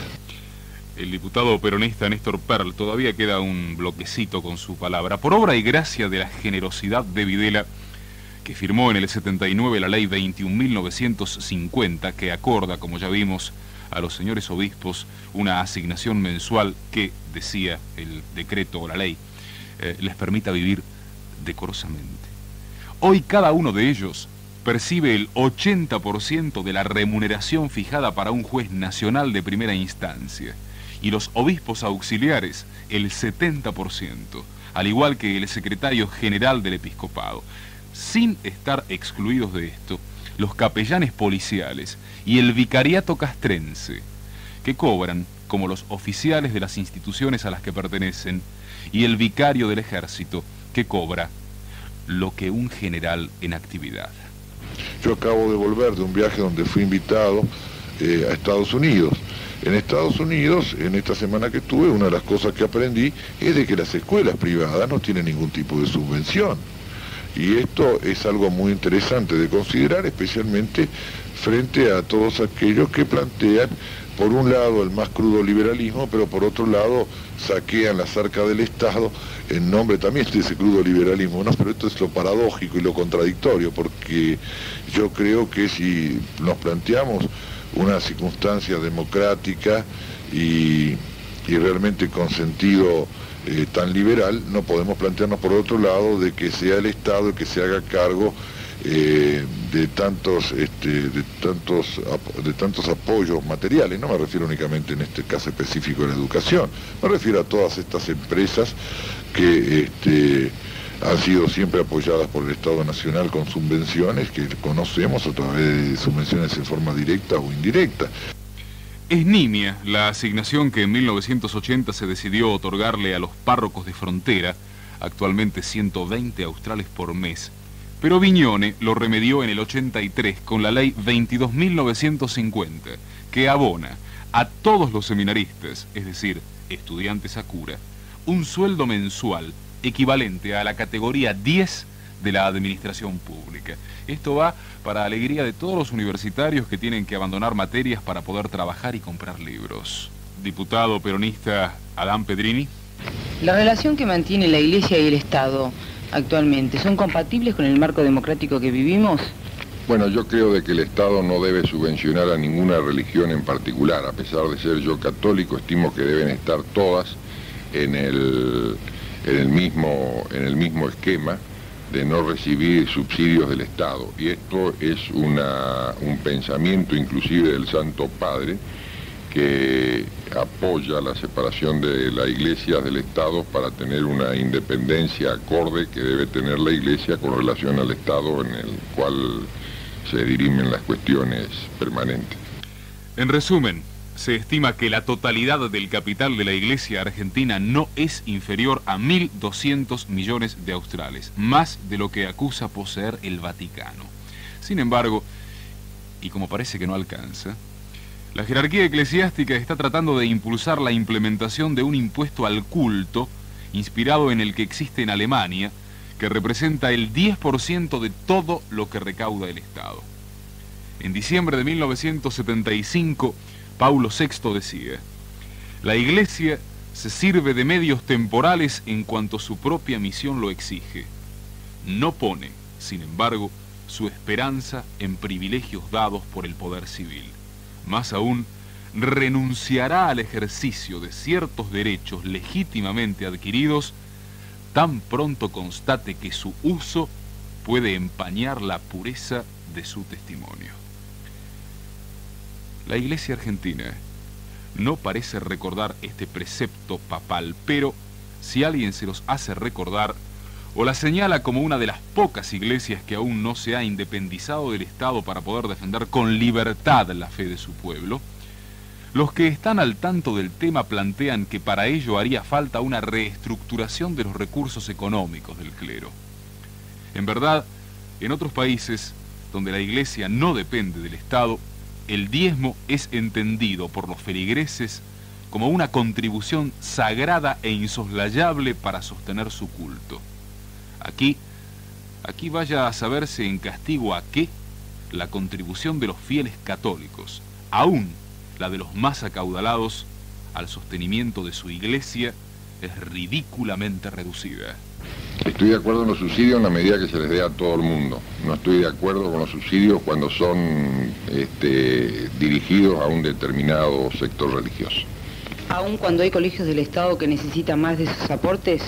C: El diputado peronista Néstor Perl todavía queda un bloquecito con su palabra. Por obra y gracia de la generosidad de Videla, que firmó en el 79 la ley 21.950, que acorda, como ya vimos, a los señores obispos una asignación mensual que, decía el decreto o la ley, les permita vivir decorosamente. Hoy cada uno de ellos percibe el 80% de la remuneración fijada para un juez nacional de primera instancia, y los obispos auxiliares el 70%, al igual que el secretario general del episcopado. Sin estar excluidos de esto, los capellanes policiales y el vicariato castrense, que cobran como los oficiales de las instituciones a las que pertenecen, y el vicario del ejército, que cobra lo que un general en actividad.
P: Yo acabo de volver de un viaje donde fui invitado a Estados Unidos. En Estados Unidos, en esta semana que estuve, una de las cosas que aprendí es de que las escuelas privadas no tienen ningún tipo de subvención. Y esto es algo muy interesante de considerar, especialmente frente a todos aquellos que plantean, por un lado, el más crudo liberalismo, pero por otro lado, saquean las arcas del Estado en nombre también de ese crudo liberalismo, ¿no? Pero esto es lo paradójico y lo contradictorio, porque yo creo que si nos planteamos una circunstancia democrática y realmente con sentido tan liberal, no podemos plantearnos por otro lado de que sea el Estado el que se haga cargo de tantos apoyos materiales. No me refiero únicamente en este caso específico de la educación, me refiero a todas estas empresas que han sido siempre apoyadas por el Estado Nacional con subvenciones que conocemos a través de subvenciones en forma directa o indirecta.
C: Es nimia la asignación que en 1980 se decidió otorgarle a los párrocos de frontera, actualmente 120 australes por mes, pero Viñone lo remedió en el 83 con la ley 22.950, que abona a todos los seminaristas, es decir, estudiantes a cura, un sueldo mensual equivalente a la categoría 10 de la administración pública. Esto va para alegría de todos los universitarios que tienen que abandonar materias para poder trabajar y comprar libros. Diputado peronista Adán Pedrini.
M: La relación que mantiene la Iglesia y el Estado actualmente, ¿son compatibles con el marco democrático que vivimos?
Q: Bueno, yo creo de que el Estado no debe subvencionar a ninguna religión en particular. A pesar de ser yo católico, estimo que deben estar todas en el mismo esquema de no recibir subsidios del Estado. Y esto es un pensamiento inclusive del Santo Padre, que apoya la separación de la Iglesia del Estado para tener una independencia acorde que debe tener la Iglesia con relación al Estado en el cual se dirimen las cuestiones permanentes.
C: En resumen, se estima que la totalidad del capital de la Iglesia argentina no es inferior a 1.200 millones de australes, más de lo que acusa poseer el Vaticano. Sin embargo, y como parece que no alcanza, la jerarquía eclesiástica está tratando de impulsar la implementación de un impuesto al culto, inspirado en el que existe en Alemania, que representa el 10% de todo lo que recauda el Estado. En diciembre de 1975, Paulo VI decía: la Iglesia se sirve de medios temporales en cuanto su propia misión lo exige. No pone, sin embargo, su esperanza en privilegios dados por el poder civil. Más aún, renunciará al ejercicio de ciertos derechos legítimamente adquiridos tan pronto constate que su uso puede empañar la pureza de su testimonio. La Iglesia argentina no parece recordar este precepto papal, pero si alguien se los hace recordar o la señala como una de las pocas iglesias que aún no se ha independizado del Estado para poder defender con libertad la fe de su pueblo, los que están al tanto del tema plantean que para ello haría falta una reestructuración de los recursos económicos del clero. En verdad, en otros países donde la Iglesia no depende del Estado, el diezmo es entendido por los feligreses como una contribución sagrada e insoslayable para sostener su culto. Aquí vaya a saberse en castigo a qué la contribución de los fieles católicos, aún la de los más acaudalados, al sostenimiento de su iglesia, es ridículamente reducida.
Q: Estoy de acuerdo en los subsidios en la medida que se les dé a todo el mundo. No estoy de acuerdo con los subsidios cuando son dirigidos a un determinado sector religioso.
M: Aún cuando hay colegios del Estado que necesitan más de esos aportes.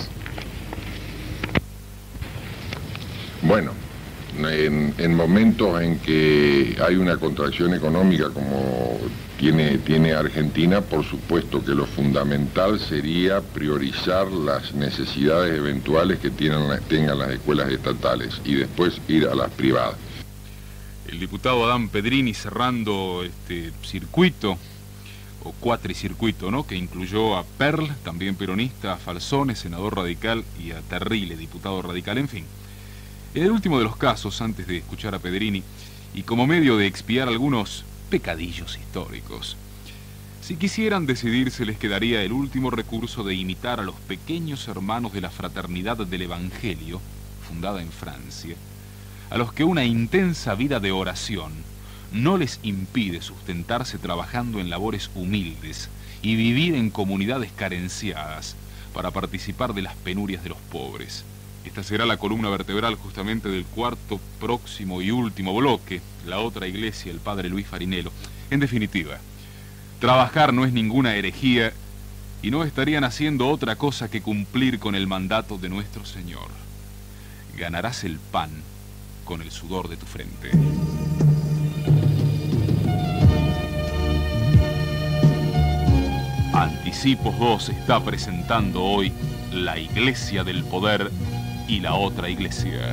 Q: Bueno, en momentos en que hay una contracción económica como tiene Argentina, por supuesto que lo fundamental sería priorizar las necesidades eventuales que tengan las escuelas estatales y después ir a las privadas.
C: El diputado Adán Pedrini, cerrando este circuito, o cuatricircuito, ¿no?, que incluyó a Perl, también peronista, a Falzone, senador radical, y a Terrile, diputado radical, en fin. En el último de los casos, antes de escuchar a Pedrini, y como medio de expiar algunos pecadillos históricos, si quisieran decidir, se les quedaría el último recurso de imitar a los pequeños hermanos de la Fraternidad del Evangelio, fundada en Francia, a los que una intensa vida de oración no les impide sustentarse trabajando en labores humildes y vivir en comunidades carenciadas para participar de las penurias de los pobres. Esta será la columna vertebral justamente del cuarto, próximo y último bloque, La Otra Iglesia, el padre Luis Farinello. En definitiva, trabajar no es ninguna herejía y no estarían haciendo otra cosa que cumplir con el mandato de nuestro Señor. Ganarás el pan con el sudor de tu frente. Anticipos 2 está presentando hoy La Iglesia del Poder y la Otra Iglesia.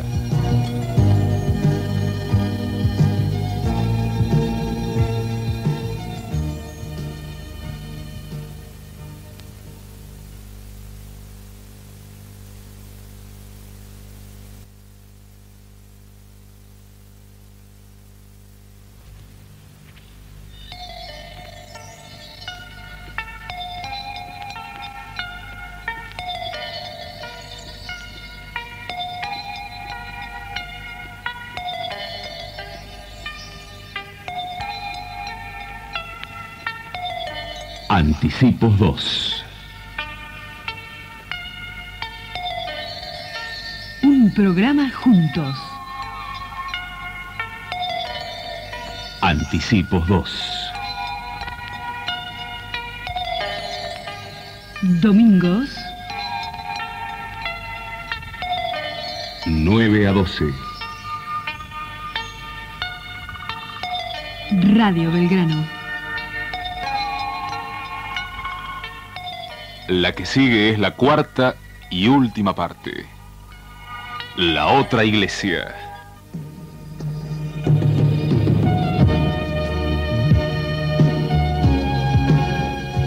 A: Anticipos 2.
B: Un programa juntos.
A: Anticipos 2.
B: Domingos
A: 9 a 12.
B: Radio Belgrano.
C: La que sigue es la cuarta y última parte. La Otra Iglesia.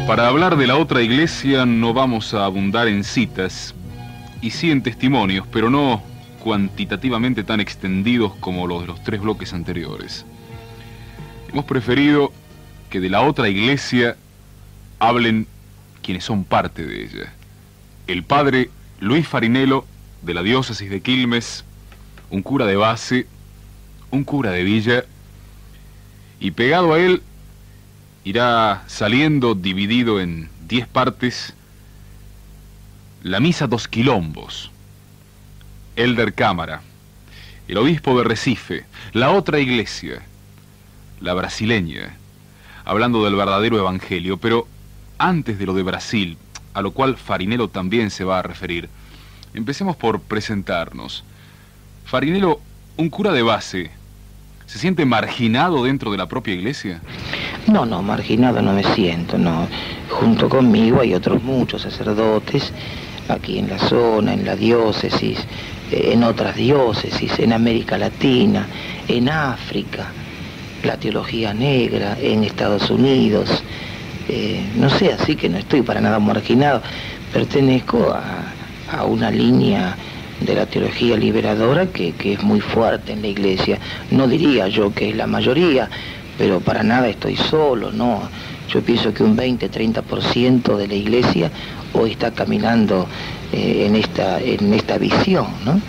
C: Para hablar de la otra iglesia no vamos a abundar en citas, y sí en testimonios, pero no cuantitativamente tan extendidos como los de los 3 bloques anteriores. Hemos preferido que de la otra iglesia hablen quienes son parte de ella. El padre Luis Farinello, de la diócesis de Quilmes, un cura de base, un cura de villa, y pegado a él irá saliendo, dividido en 10 partes, la misa dos quilombos, Elder Cámara, el obispo de Recife, la otra iglesia, la brasileña, hablando del verdadero evangelio. Pero antes de lo de Brasil, a lo cual Farinello también se va a referir, empecemos por presentarnos. Farinello, un cura de base, ¿se siente marginado dentro de la propia iglesia?
R: No, marginado no me siento, no. Junto conmigo hay otros muchos sacerdotes, aquí en la zona, en la diócesis, en otras diócesis, en América Latina, en África, la teología negra, en Estados Unidos. No sé, así que no estoy para nada marginado. Pertenezco a una línea de la teología liberadora que es muy fuerte en la iglesia. No diría yo que es la mayoría, pero para nada estoy solo, no. Yo pienso que un 20-30% de la iglesia hoy está caminando en esta visión, ¿no?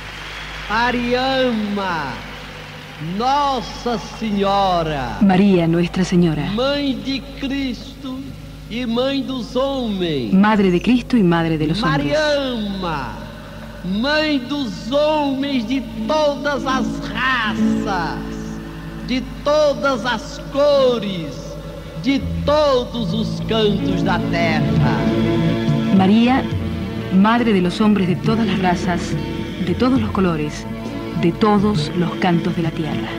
S: Mariama, Nossa Senhora,
B: María, Nuestra Señora,
S: Mãe de Cristo y Mãe dos homens,
B: Madre de Cristo y Madre de los hombres.
S: Mariama, Mãe dos homens de todas as raças, de todas as cores, de todos os cantos da terra.
B: María, Madre de los hombres de todas las razas, de todos los colores, de todos los cantos de la tierra.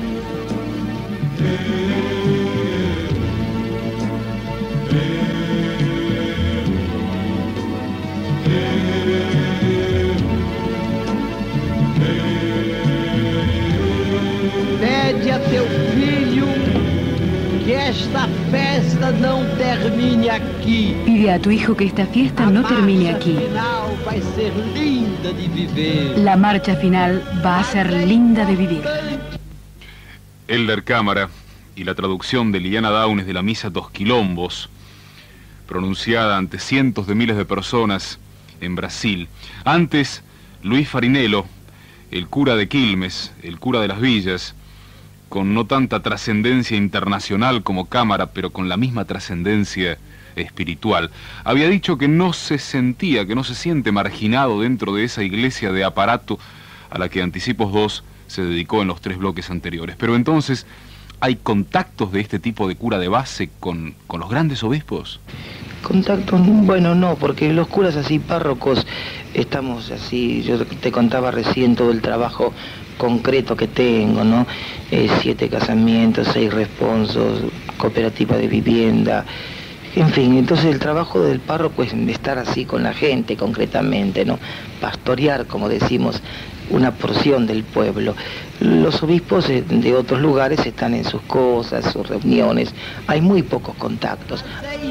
S: Pede a teu filho que esta festa não termine aqui.
B: Pide a tu hijo que esta fiesta no termine aquí.
S: Final vai ser linda de viver.
B: La marcha final va a ser linda de vivir.
C: Elder Cámara y la traducción de Liliana Downes de la misa dos quilombos, pronunciada ante cientos de miles de personas en Brasil. Antes, Luis Farinello, el cura de Quilmes, el cura de las villas, con no tanta trascendencia internacional como Cámara, pero con la misma trascendencia espiritual, había dicho que no se sentía, que no se siente marginado dentro de esa iglesia de aparato a la que Anticipos 2 se dedicó en los 3 bloques anteriores. Pero entonces, ¿hay contactos de este tipo de cura de base con los grandes obispos?
R: Contactos, bueno, no, porque los curas así párrocos estamos así, yo te contaba recién todo el trabajo concreto que tengo, ¿no? 7 casamientos, 6 responsos, cooperativa de vivienda, en fin. Entonces el trabajo del párroco es estar así con la gente concretamente, ¿no? Pastorear, como decimos, una porción del pueblo. Los obispos de otros lugares están en sus cosas, sus reuniones, hay muy pocos contactos.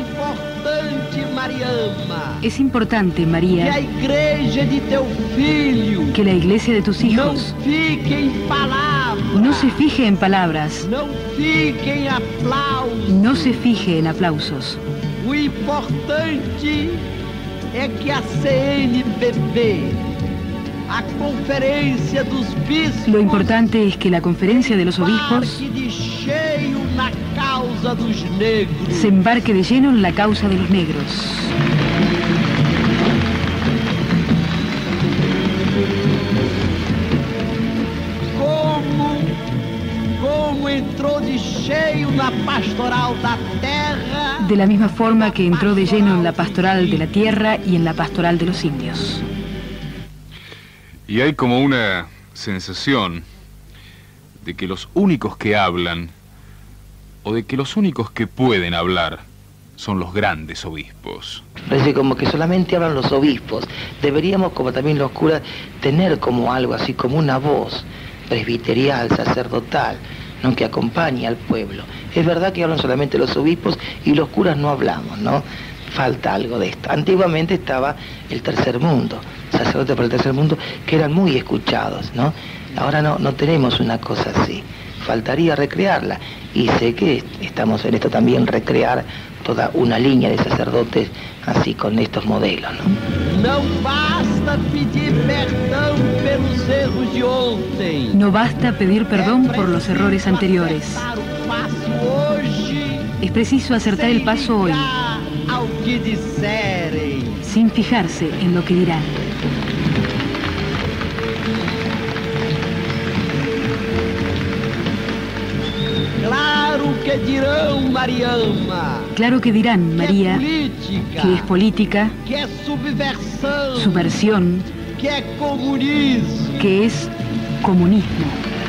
B: Es importante, María,
S: que a igreja de teu filho,
B: que la iglesia de tus hijos
S: não fique em palavras,
B: no se fije en palabras,
S: não fique em aplausos.
B: no se fije en aplausos.
S: O importante é que a CNBB, a Conferência dos Bispos,
B: Lo importante es que la conferencia de los obispos
S: embarque de cheio na causa dos negros.
B: se embarque de lleno en la causa de los negros.
S: Como entrou de cheio na pastoral da terra,
B: De la misma forma que entró de lleno en la pastoral de la tierra y en la pastoral de los indios.
C: Y hay como una sensación de que los únicos que hablan, o de que los únicos que pueden hablar, son los grandes obispos.
R: Parece como que solamente hablan los obispos. Deberíamos, como también los curas, tener como algo así, como una voz presbiterial, sacerdotal, ¿no?, que acompañe al pueblo. Es verdad que hablan solamente los obispos y los curas no hablamos, ¿no? Falta algo de esto. Antiguamente estaba el tercer mundo, sacerdotes para el tercer mundo, que eran muy escuchados, ¿no? Ahora no tenemos una cosa así. Faltaría recrearla. Y sé que estamos en esto también, recrear toda una línea de sacerdotes así con estos modelos, ¿no?
S: Não basta pedir perdão pelos erros de ontem.
B: No basta pedir perdón por los errores anteriores. Es preciso acertar el paso hoy,
S: Ao que disserem.
B: sin fijarse en lo que dirán.
S: Claro que dirão, Mariama.
B: Claro que dirán, María,
S: Política.
B: que es política,
S: Que é subversão.
B: subversión,
S: Que é comunismo.
B: que es comunismo.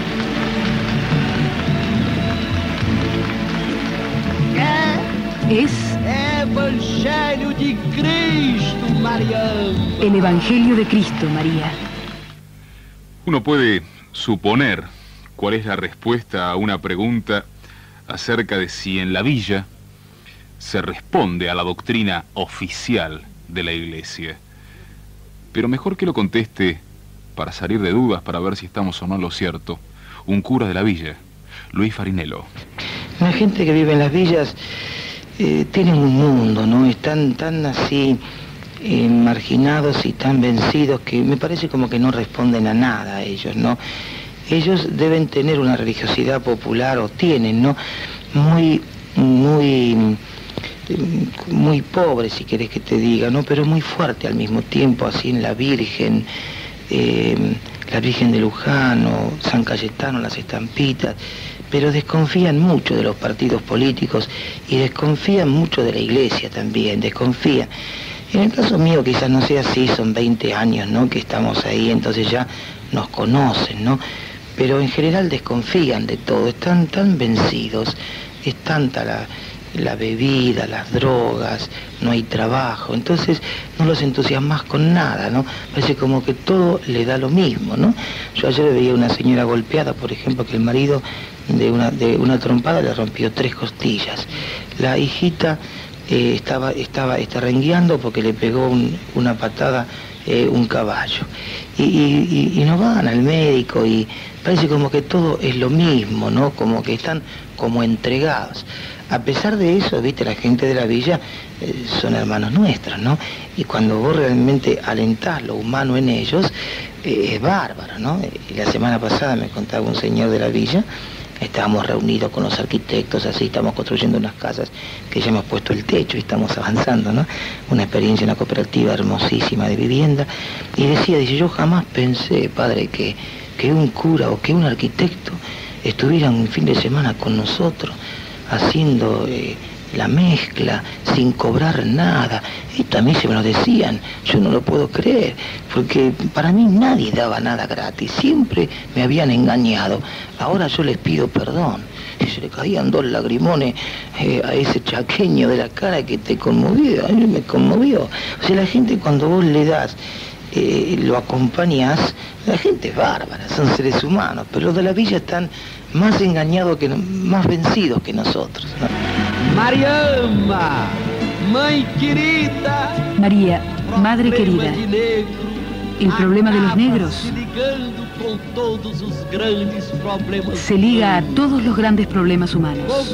B: Es
S: Evangelho de Cristo, Mariama.
B: el Evangelio de Cristo, María.
C: Uno puede suponer cuál es la respuesta a una pregunta acerca de si en la villa se responde a la doctrina oficial de la Iglesia. Pero mejor que lo conteste, para salir de dudas, para ver si estamos o no en lo cierto, un cura de la villa, Luis Farinello.
R: La gente que vive en las villas tienen un mundo, ¿no? Están tan así marginados y tan vencidos que me parece como que no responden a nada ellos, ¿no? Ellos deben tener una religiosidad popular, o tienen, ¿no? Muy pobre, si querés que te diga, ¿no? Pero muy fuerte al mismo tiempo, así en la Virgen de Lujano, San Cayetano, las estampitas, pero desconfían mucho de los partidos políticos y desconfían mucho de la Iglesia también, desconfían. En el caso mío quizás no sea así, son 20 años, ¿no?, que estamos ahí, entonces ya nos conocen, ¿no? Pero en general desconfían de todo, están tan vencidos, es tanta la bebida, las drogas, no hay trabajo, entonces no los entusiasmas con nada, ¿no? Parece como que todo le da lo mismo, ¿no? Yo ayer veía una señora golpeada, por ejemplo, que el marido de una trompada le rompió 3 costillas. La hijita estaba rengueando porque le pegó una patada un caballo. Y no van al médico y parece como que todo es lo mismo, ¿no? Como que están como entregados. A pesar de eso, viste, la gente de la villa son hermanos nuestros, ¿no? Y cuando vos realmente alentás lo humano en ellos, es bárbaro, ¿no? Y la semana pasada me contaba un señor de la villa, estábamos reunidos con los arquitectos, así, estamos construyendo unas casas que ya hemos puesto el techo y estamos avanzando, ¿no? Una experiencia, una cooperativa hermosísima de vivienda. Y dice, yo jamás pensé, padre, que un cura o que un arquitecto estuvieran un fin de semana con nosotros, haciendo la mezcla, sin cobrar nada. Esto a mí se me lo decían, yo no lo puedo creer, porque para mí nadie daba nada gratis, siempre me habían engañado. Ahora yo les pido perdón. Y se le caían 2 lagrimones a ese chaqueño de la cara que te conmovió, a mí me conmovió. O sea, la gente cuando vos le das, lo acompañás, la gente es bárbara, son seres humanos, pero los de la villa están más engañados, más vencidos que nosotros, ¿no?
S: Mariama, mãe querida.
B: María, madre querida, el problema de los negros se liga a todos los grandes problemas humanos.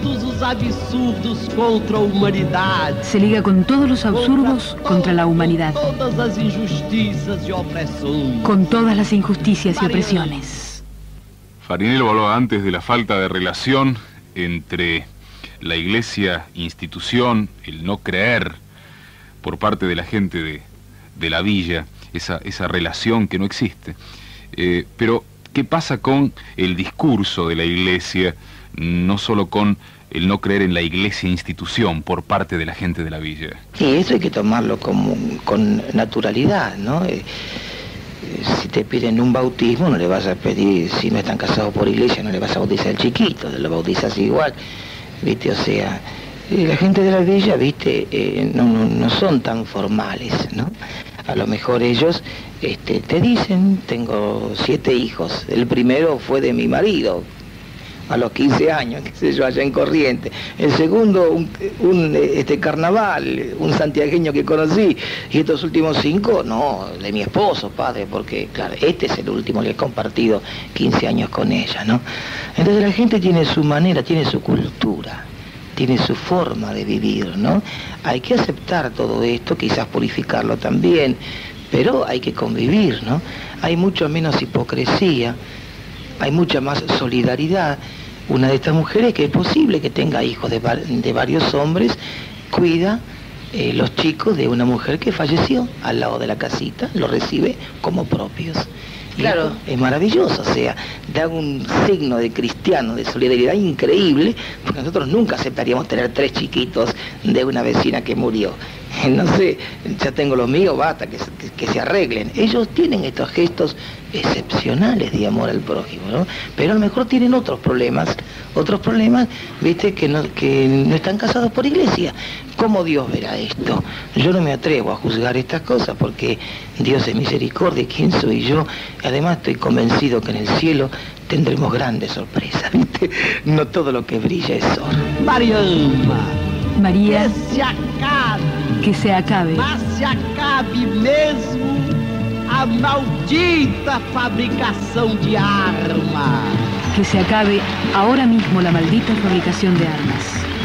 B: Se liga con todos los absurdos contra la humanidad, con todas las injusticias y opresiones.
C: Farinello hablaba antes de la falta de relación entre la Iglesia, institución, el no creer por parte de la gente de la villa, esa relación que no existe. Pero, ¿qué pasa con el discurso de la Iglesia, no solo con el no creer en la Iglesia institución por parte de la gente de la villa?
R: Sí, eso hay que tomarlo con naturalidad, ¿no? Si te piden un bautismo, no le vas a pedir, si no están casados por iglesia, no le vas a bautizar al chiquito, lo bautizas igual, ¿viste? O sea, la gente de la villa, ¿viste? No son tan formales, ¿no? A lo mejor ellos te dicen, tengo 7 hijos, el primero fue de mi marido, a los 15 años, qué sé yo, allá en Corrientes. El segundo, un carnaval, un santiagueño que conocí. Y estos últimos 5, no, de mi esposo, padre, porque, claro, este es el último que he compartido 15 años con ella, ¿no? Entonces la gente tiene su manera, tiene su cultura, tiene su forma de vivir, ¿no? Hay que aceptar todo esto, quizás purificarlo también, pero hay que convivir, ¿no? Hay mucho menos hipocresía, hay mucha más solidaridad. Una de estas mujeres, que es posible que tenga hijos de varios hombres, cuida los chicos de una mujer que falleció al lado de la casita, los recibe como propios. Claro. Es maravilloso, o sea, da un signo de cristiano, de solidaridad increíble, porque nosotros nunca aceptaríamos tener 3 chiquitos de una vecina que murió. No sé, ya tengo los míos, basta, que se arreglen. Ellos tienen estos gestos excepcionales de amor al prójimo, ¿no? Pero a lo mejor tienen otros problemas, viste, que no están casados por iglesia. ¿Cómo Dios verá esto? Yo no me atrevo a juzgar estas cosas porque Dios es misericordia. ¿Quién soy yo? Además estoy convencido que en el cielo tendremos grandes sorpresas, ¿viste? No todo lo que brilla es oro.
B: María,
S: que se acabe.
B: Mas
S: se acabe mesmo a maldita fabricação de armas.
B: Que se acabe ahora mismo la maldita fabricación de armas.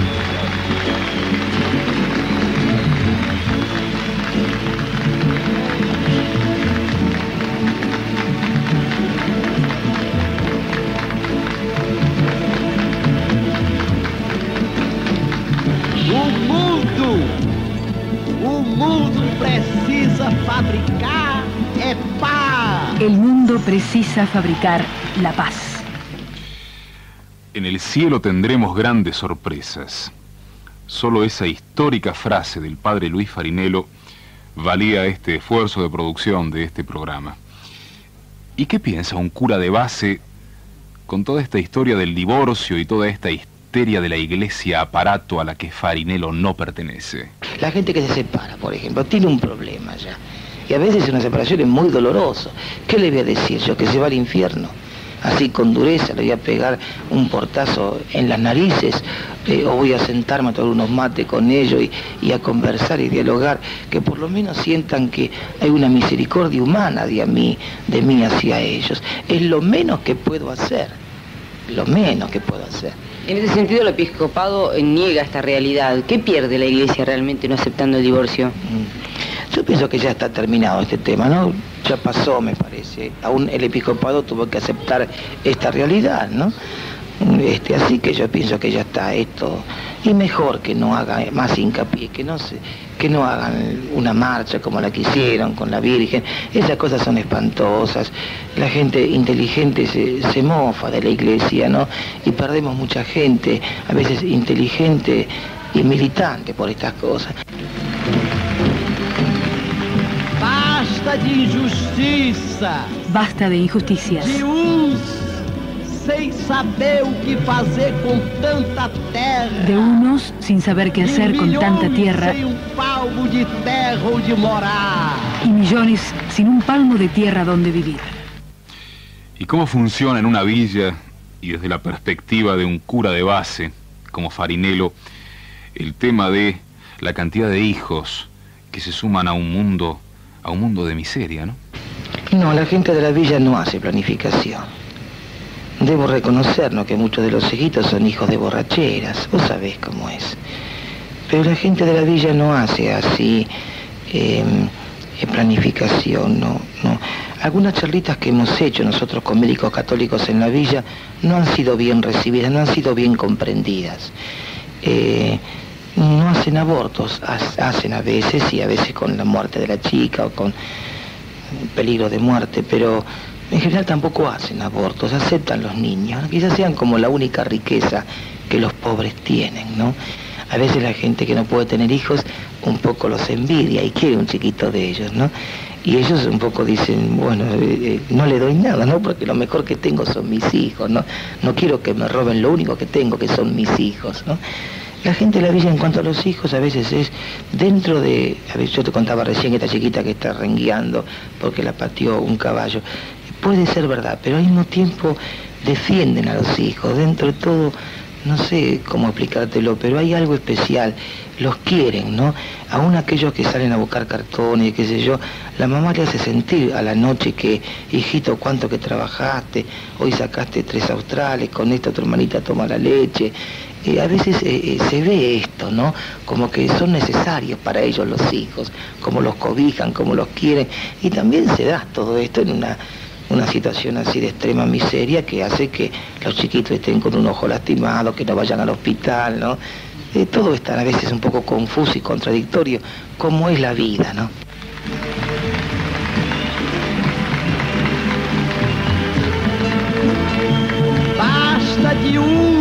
S: O mundo precisa fabricar paz.
B: El mundo precisa fabricar la paz.
C: En el cielo tendremos grandes sorpresas. Solo esa histórica frase del padre Luis Farinello valía este esfuerzo de producción de este programa. ¿Y qué piensa un cura de base con toda esta historia del divorcio y toda esta histeria de la iglesia aparato a la que Farinello no pertenece?
R: La gente que se separa, por ejemplo, tiene un problema ya. Y a veces una separación es muy dolorosa. ¿Qué le voy a decir yo? ¿Que se va al infierno? Así con dureza le voy a pegar un portazo en las narices, o voy a sentarme a tomar unos mates con ellos y a conversar y dialogar, que por lo menos sientan que hay una misericordia humana de mí hacia ellos. Es lo menos que puedo hacer, lo menos que puedo hacer.
M: En ese sentido, el episcopado niega esta realidad. ¿Qué pierde la iglesia realmente no aceptando el divorcio?
R: Yo pienso que ya está terminado este tema, ¿no? Ya pasó, me parece. Aún el episcopado tuvo que aceptar esta realidad, ¿no? Así que yo pienso que ya está esto. Y mejor que no haga más hincapié, que no hagan una marcha como la que hicieron con la Virgen. Esas cosas son espantosas. La gente inteligente se mofa de la iglesia, ¿no? Y perdemos mucha gente, a veces inteligente y militante por estas cosas.
S: Basta de injustiça.
B: Basta de injusticias.
S: De uns sem saber o que fazer com tanta terra.
B: De unos sin saber qué hacer con tanta tierra.
S: Sem palmo de terra onde morar.
B: Y millones sin un palmo de tierra donde vivir.
C: ¿Y cómo funciona en una villa y desde la perspectiva de un cura de base como Farinello el tema de la cantidad de hijos que se suman a un mundo de miseria, ¿no?
R: No, la gente de la villa no hace planificación. Debo reconocernos que muchos de los hijitos son hijos de borracheras, vos sabés cómo es. Pero la gente de la villa no hace así planificación, no. Algunas charlitas que hemos hecho nosotros con médicos católicos en la villa no han sido bien recibidas, no han sido bien comprendidas. No hacen abortos, hacen a veces, y a veces con la muerte de la chica o con peligro de muerte, pero en general tampoco hacen abortos, aceptan los niños, quizás sean como la única riqueza que los pobres tienen, ¿no? A veces la gente que no puede tener hijos un poco los envidia y quiere un chiquito de ellos, ¿no? Y ellos un poco dicen, bueno, no le doy nada, ¿no? Porque lo mejor que tengo son mis hijos, ¿no? No quiero que me roben lo único que tengo, que son mis hijos, ¿no? La gente de la villa en cuanto a los hijos a veces es dentro de... A ver, yo te contaba recién esta chiquita que está rengueando porque la pateó un caballo. Puede ser verdad, pero al mismo tiempo defienden a los hijos. Dentro de todo, no sé cómo explicártelo, pero hay algo especial. Los quieren, ¿no? Aún aquellos que salen a buscar cartones, qué sé yo, la mamá le hace sentir a la noche que, hijito, cuánto que trabajaste, hoy sacaste 3 australes, con esto tu hermanita toma la leche. A veces se ve esto, ¿no? Como que son necesarios para ellos los hijos, como los cobijan, como los quieren. Y también se da todo esto en una situación así de extrema miseria que hace que los chiquitos estén con un ojo lastimado, que no vayan al hospital, ¿no? Todo está a veces un poco confuso y contradictorio, como es la vida, ¿no?
S: Basta de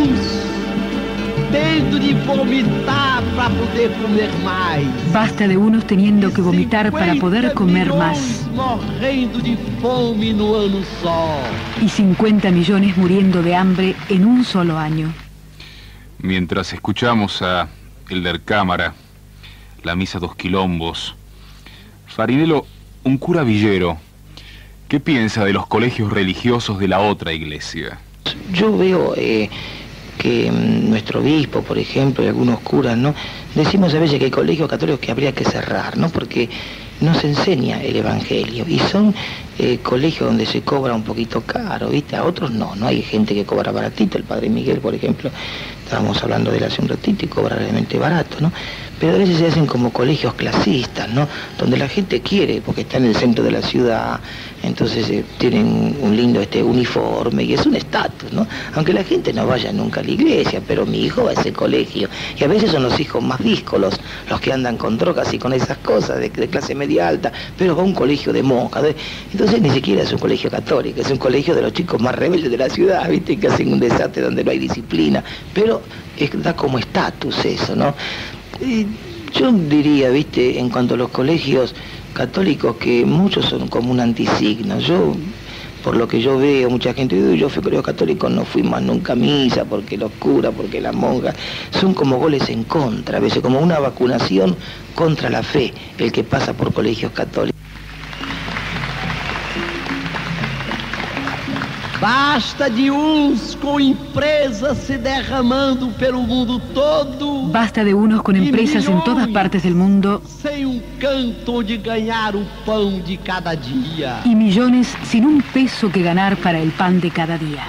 S: tendo de vomitar para poder comer mais.
B: Basta de unos teniendo que vomitar para poder comer más.
S: Morrendo de fome no ano só.
B: Y 50 millones muriendo de hambre en un solo año.
C: Mientras escuchamos a Elder Cámara, la misa dos quilombos, Farinello, un cura villero, ¿qué piensa de los colegios religiosos de la otra iglesia?
R: Yo veo que nuestro obispo, por ejemplo, y algunos curas, ¿no? Decimos a veces que hay colegios católicos que habría que cerrar, ¿no? Porque no se enseña el evangelio y son colegios donde se cobra un poquito caro, ¿viste? A otros no hay gente que cobra baratito. El padre Miguel, por ejemplo, estábamos hablando de él hace un ratito y cobra realmente barato, ¿no? Pero a veces se hacen como colegios clasistas, ¿no? Donde la gente quiere, porque está en el centro de la ciudad, entonces tienen un lindo uniforme y es un estatus, ¿no? Aunque la gente no vaya nunca a la iglesia, pero mi hijo va a ese colegio. Y a veces son los hijos más díscolos, los que andan con drogas y con esas cosas de clase media alta, pero va a un colegio de monjas. Entonces ni siquiera es un colegio católico, es un colegio de los chicos más rebeldes de la ciudad, ¿viste? Que hacen un desastre donde no hay disciplina. Pero da como estatus eso, ¿no? Yo diría, ¿viste? En cuanto a los colegios católicos, que muchos son como un antisigno. Yo, por lo que yo veo, mucha gente dice, yo fui colegio católico, no fui más nunca a misa, porque los curas, porque las monjas, son como goles en contra, a veces como una vacunación contra la fe, el que pasa por colegios católicos.
S: Basta de uns com empresas se derramando pelo mundo todo.
B: Basta de unos con empresas en todas partes del mundo.
S: Sem canto onde ganhar o pão de cada día.
B: Y millones sin un peso que ganar para el pan de cada día.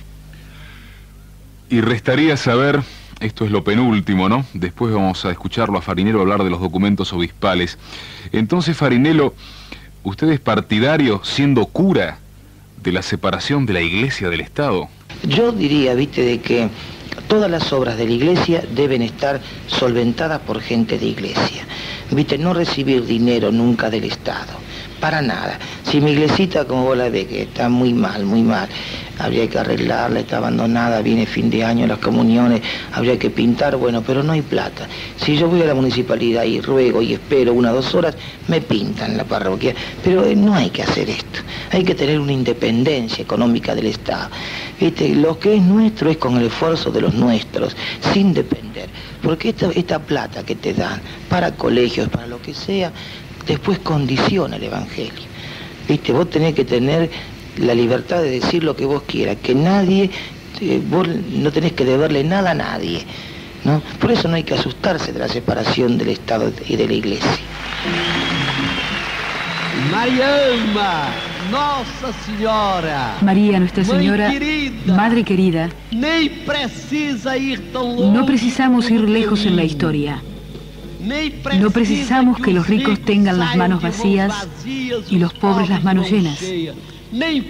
C: Y restaría saber, esto es lo penúltimo, ¿no? Después vamos a escucharlo a Farinello hablar de los documentos obispales. Entonces, Farinello, ¿usted es partidario, siendo cura, de la separación de la iglesia del Estado?
R: Yo diría, ¿viste? De que todas las obras de la iglesia deben estar solventadas por gente de iglesia. ¿Viste? No recibir dinero nunca del Estado. Para nada. Si mi iglesita, como vos la ves, que está muy mal, habría que arreglarla, está abandonada, viene fin de año, las comuniones, habría que pintar, bueno, pero no hay plata. Si yo voy a la municipalidad y ruego y espero 1 o 2 horas, me pintan la parroquia. Pero no hay que hacer esto. Hay que tener una independencia económica del Estado. ¿Viste? Lo que es nuestro es con el esfuerzo de los nuestros, sin depender. Porque esta plata que te dan para colegios, para lo que sea, después condiciona el evangelio. ¿Viste? Vos tenés que tener la libertad de decir lo que vos quieras, que nadie, vos no tenés que deberle nada a nadie, ¿no? Por eso no hay que asustarse de la separación del Estado y de la iglesia.
S: Mariana, Nossa Senhora.
B: María, Nuestra Señora, Madre querida, no precisamos ir lejos en la historia. No precisamos que los ricos tengan las manos vacías y los pobres las manos llenas. Ni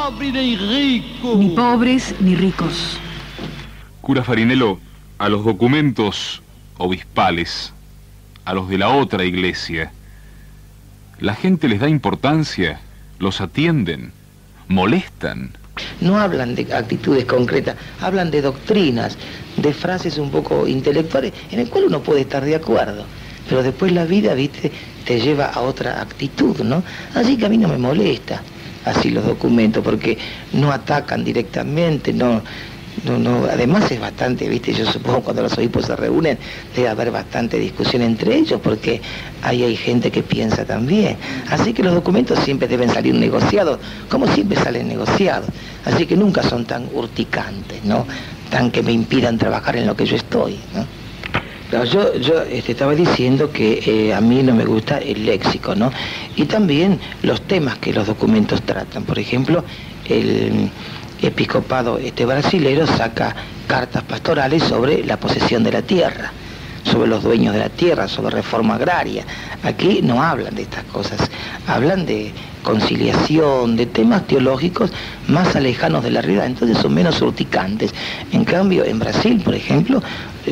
B: pobres ni ricos.
C: Cura Farinello, a los documentos obispales, a los de la otra iglesia, ¿la gente les da importancia? ¿Los atienden? ¿Molestan?
R: No hablan de actitudes concretas, hablan de doctrinas, de frases un poco intelectuales, en el cual uno puede estar de acuerdo. Pero después la vida, ¿viste?, te lleva a otra actitud, ¿no? Así que a mí no me molesta así los documentos, porque no atacan directamente, no No, además es bastante, viste, yo supongo cuando los obispos se reúnen debe haber bastante discusión entre ellos, porque ahí hay gente que piensa también. Así que los documentos siempre deben salir negociados, como siempre salen negociados. Así que nunca son tan urticantes, ¿no? Tan que me impidan trabajar en lo que yo estoy, ¿no? Pero yo estaba diciendo que a mí no me gusta el léxico, ¿no? Y también los temas que los documentos tratan. Por ejemplo, el episcopado brasilero saca cartas pastorales sobre la posesión de la tierra, sobre los dueños de la tierra, sobre reforma agraria. Aquí no hablan de estas cosas, hablan de conciliación, de temas teológicos más alejanos de la realidad, entonces son menos urticantes. En cambio, en Brasil, por ejemplo,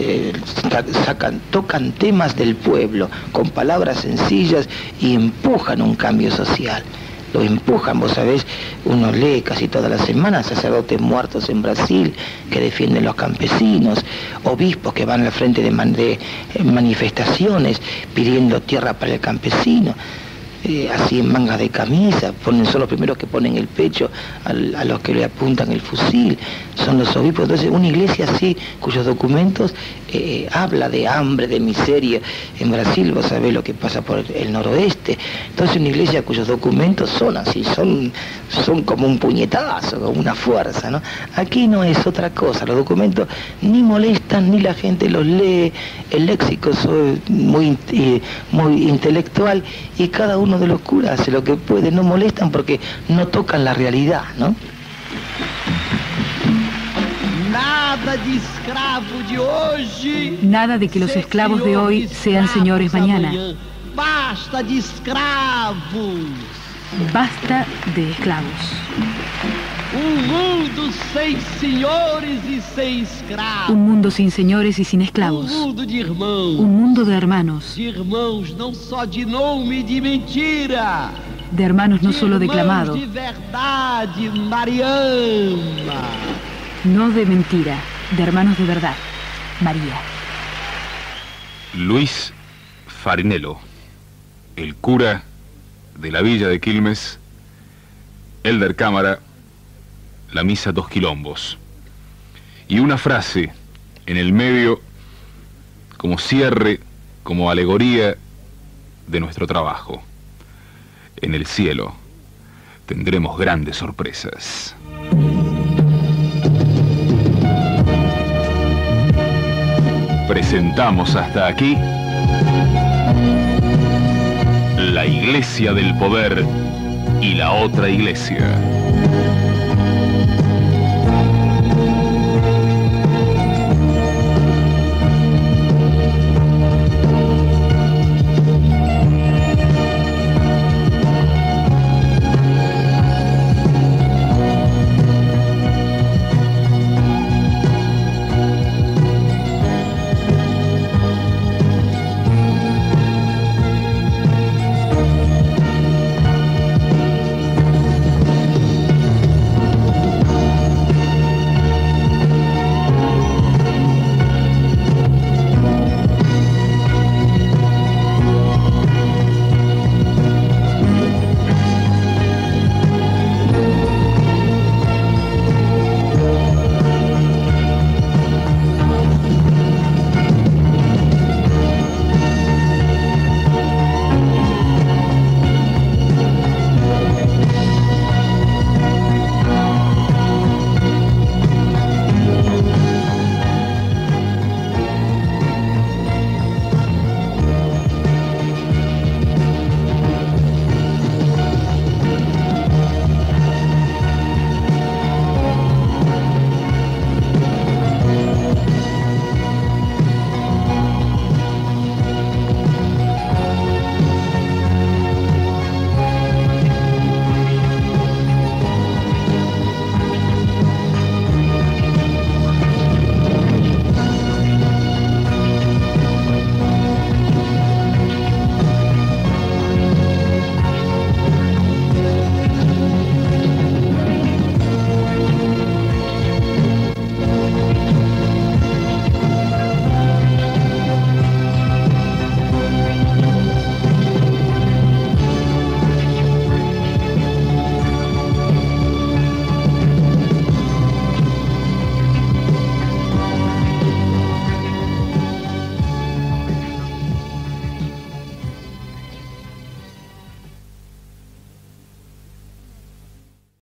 R: tocan temas del pueblo con palabras sencillas y empujan un cambio social. Lo empujan, vos sabés, uno lee casi todas las semanas sacerdotes muertos en Brasil que defienden los campesinos, obispos que van al frente de manifestaciones pidiendo tierra para el campesino. Así en mangas de camisa, son los primeros que ponen el pecho a los que le apuntan el fusil, son los obispos. Entonces una iglesia así, cuyos documentos habla de hambre, de miseria. En Brasil vos sabés lo que pasa por el noroeste. Entonces una iglesia cuyos documentos son así, son como un puñetazo, como una fuerza, ¿no? Aquí no es otra cosa, los documentos ni molestan ni la gente los lee, el léxico es muy intelectual y cada uno de los curas hace lo que puede, no molestan porque no tocan la realidad, ¿no?
B: Nada de que los esclavos de hoy sean señores mañana.
S: Basta de escravos.
B: Basta de esclavos.
S: Un mundo sem senhores e sem escravos.
B: Un mundo sin señores y sin esclavos.
S: Un mundo de irmãos.
B: Un mundo de hermanos.
S: De irmãos, não só de nome e de mentira.
B: De hermanos no solo declamados.
S: De verdade, Mariana.
B: No de mentira, de hermanos de verdad. María.
C: Luis Farinello, el cura de la villa de Quilmes, Elder Cámara, la misa Dos Quilombos. Y una frase en el medio como cierre, como alegoría de nuestro trabajo. En el cielo tendremos grandes sorpresas. Presentamos hasta aquí La Iglesia del Poder y la otra iglesia.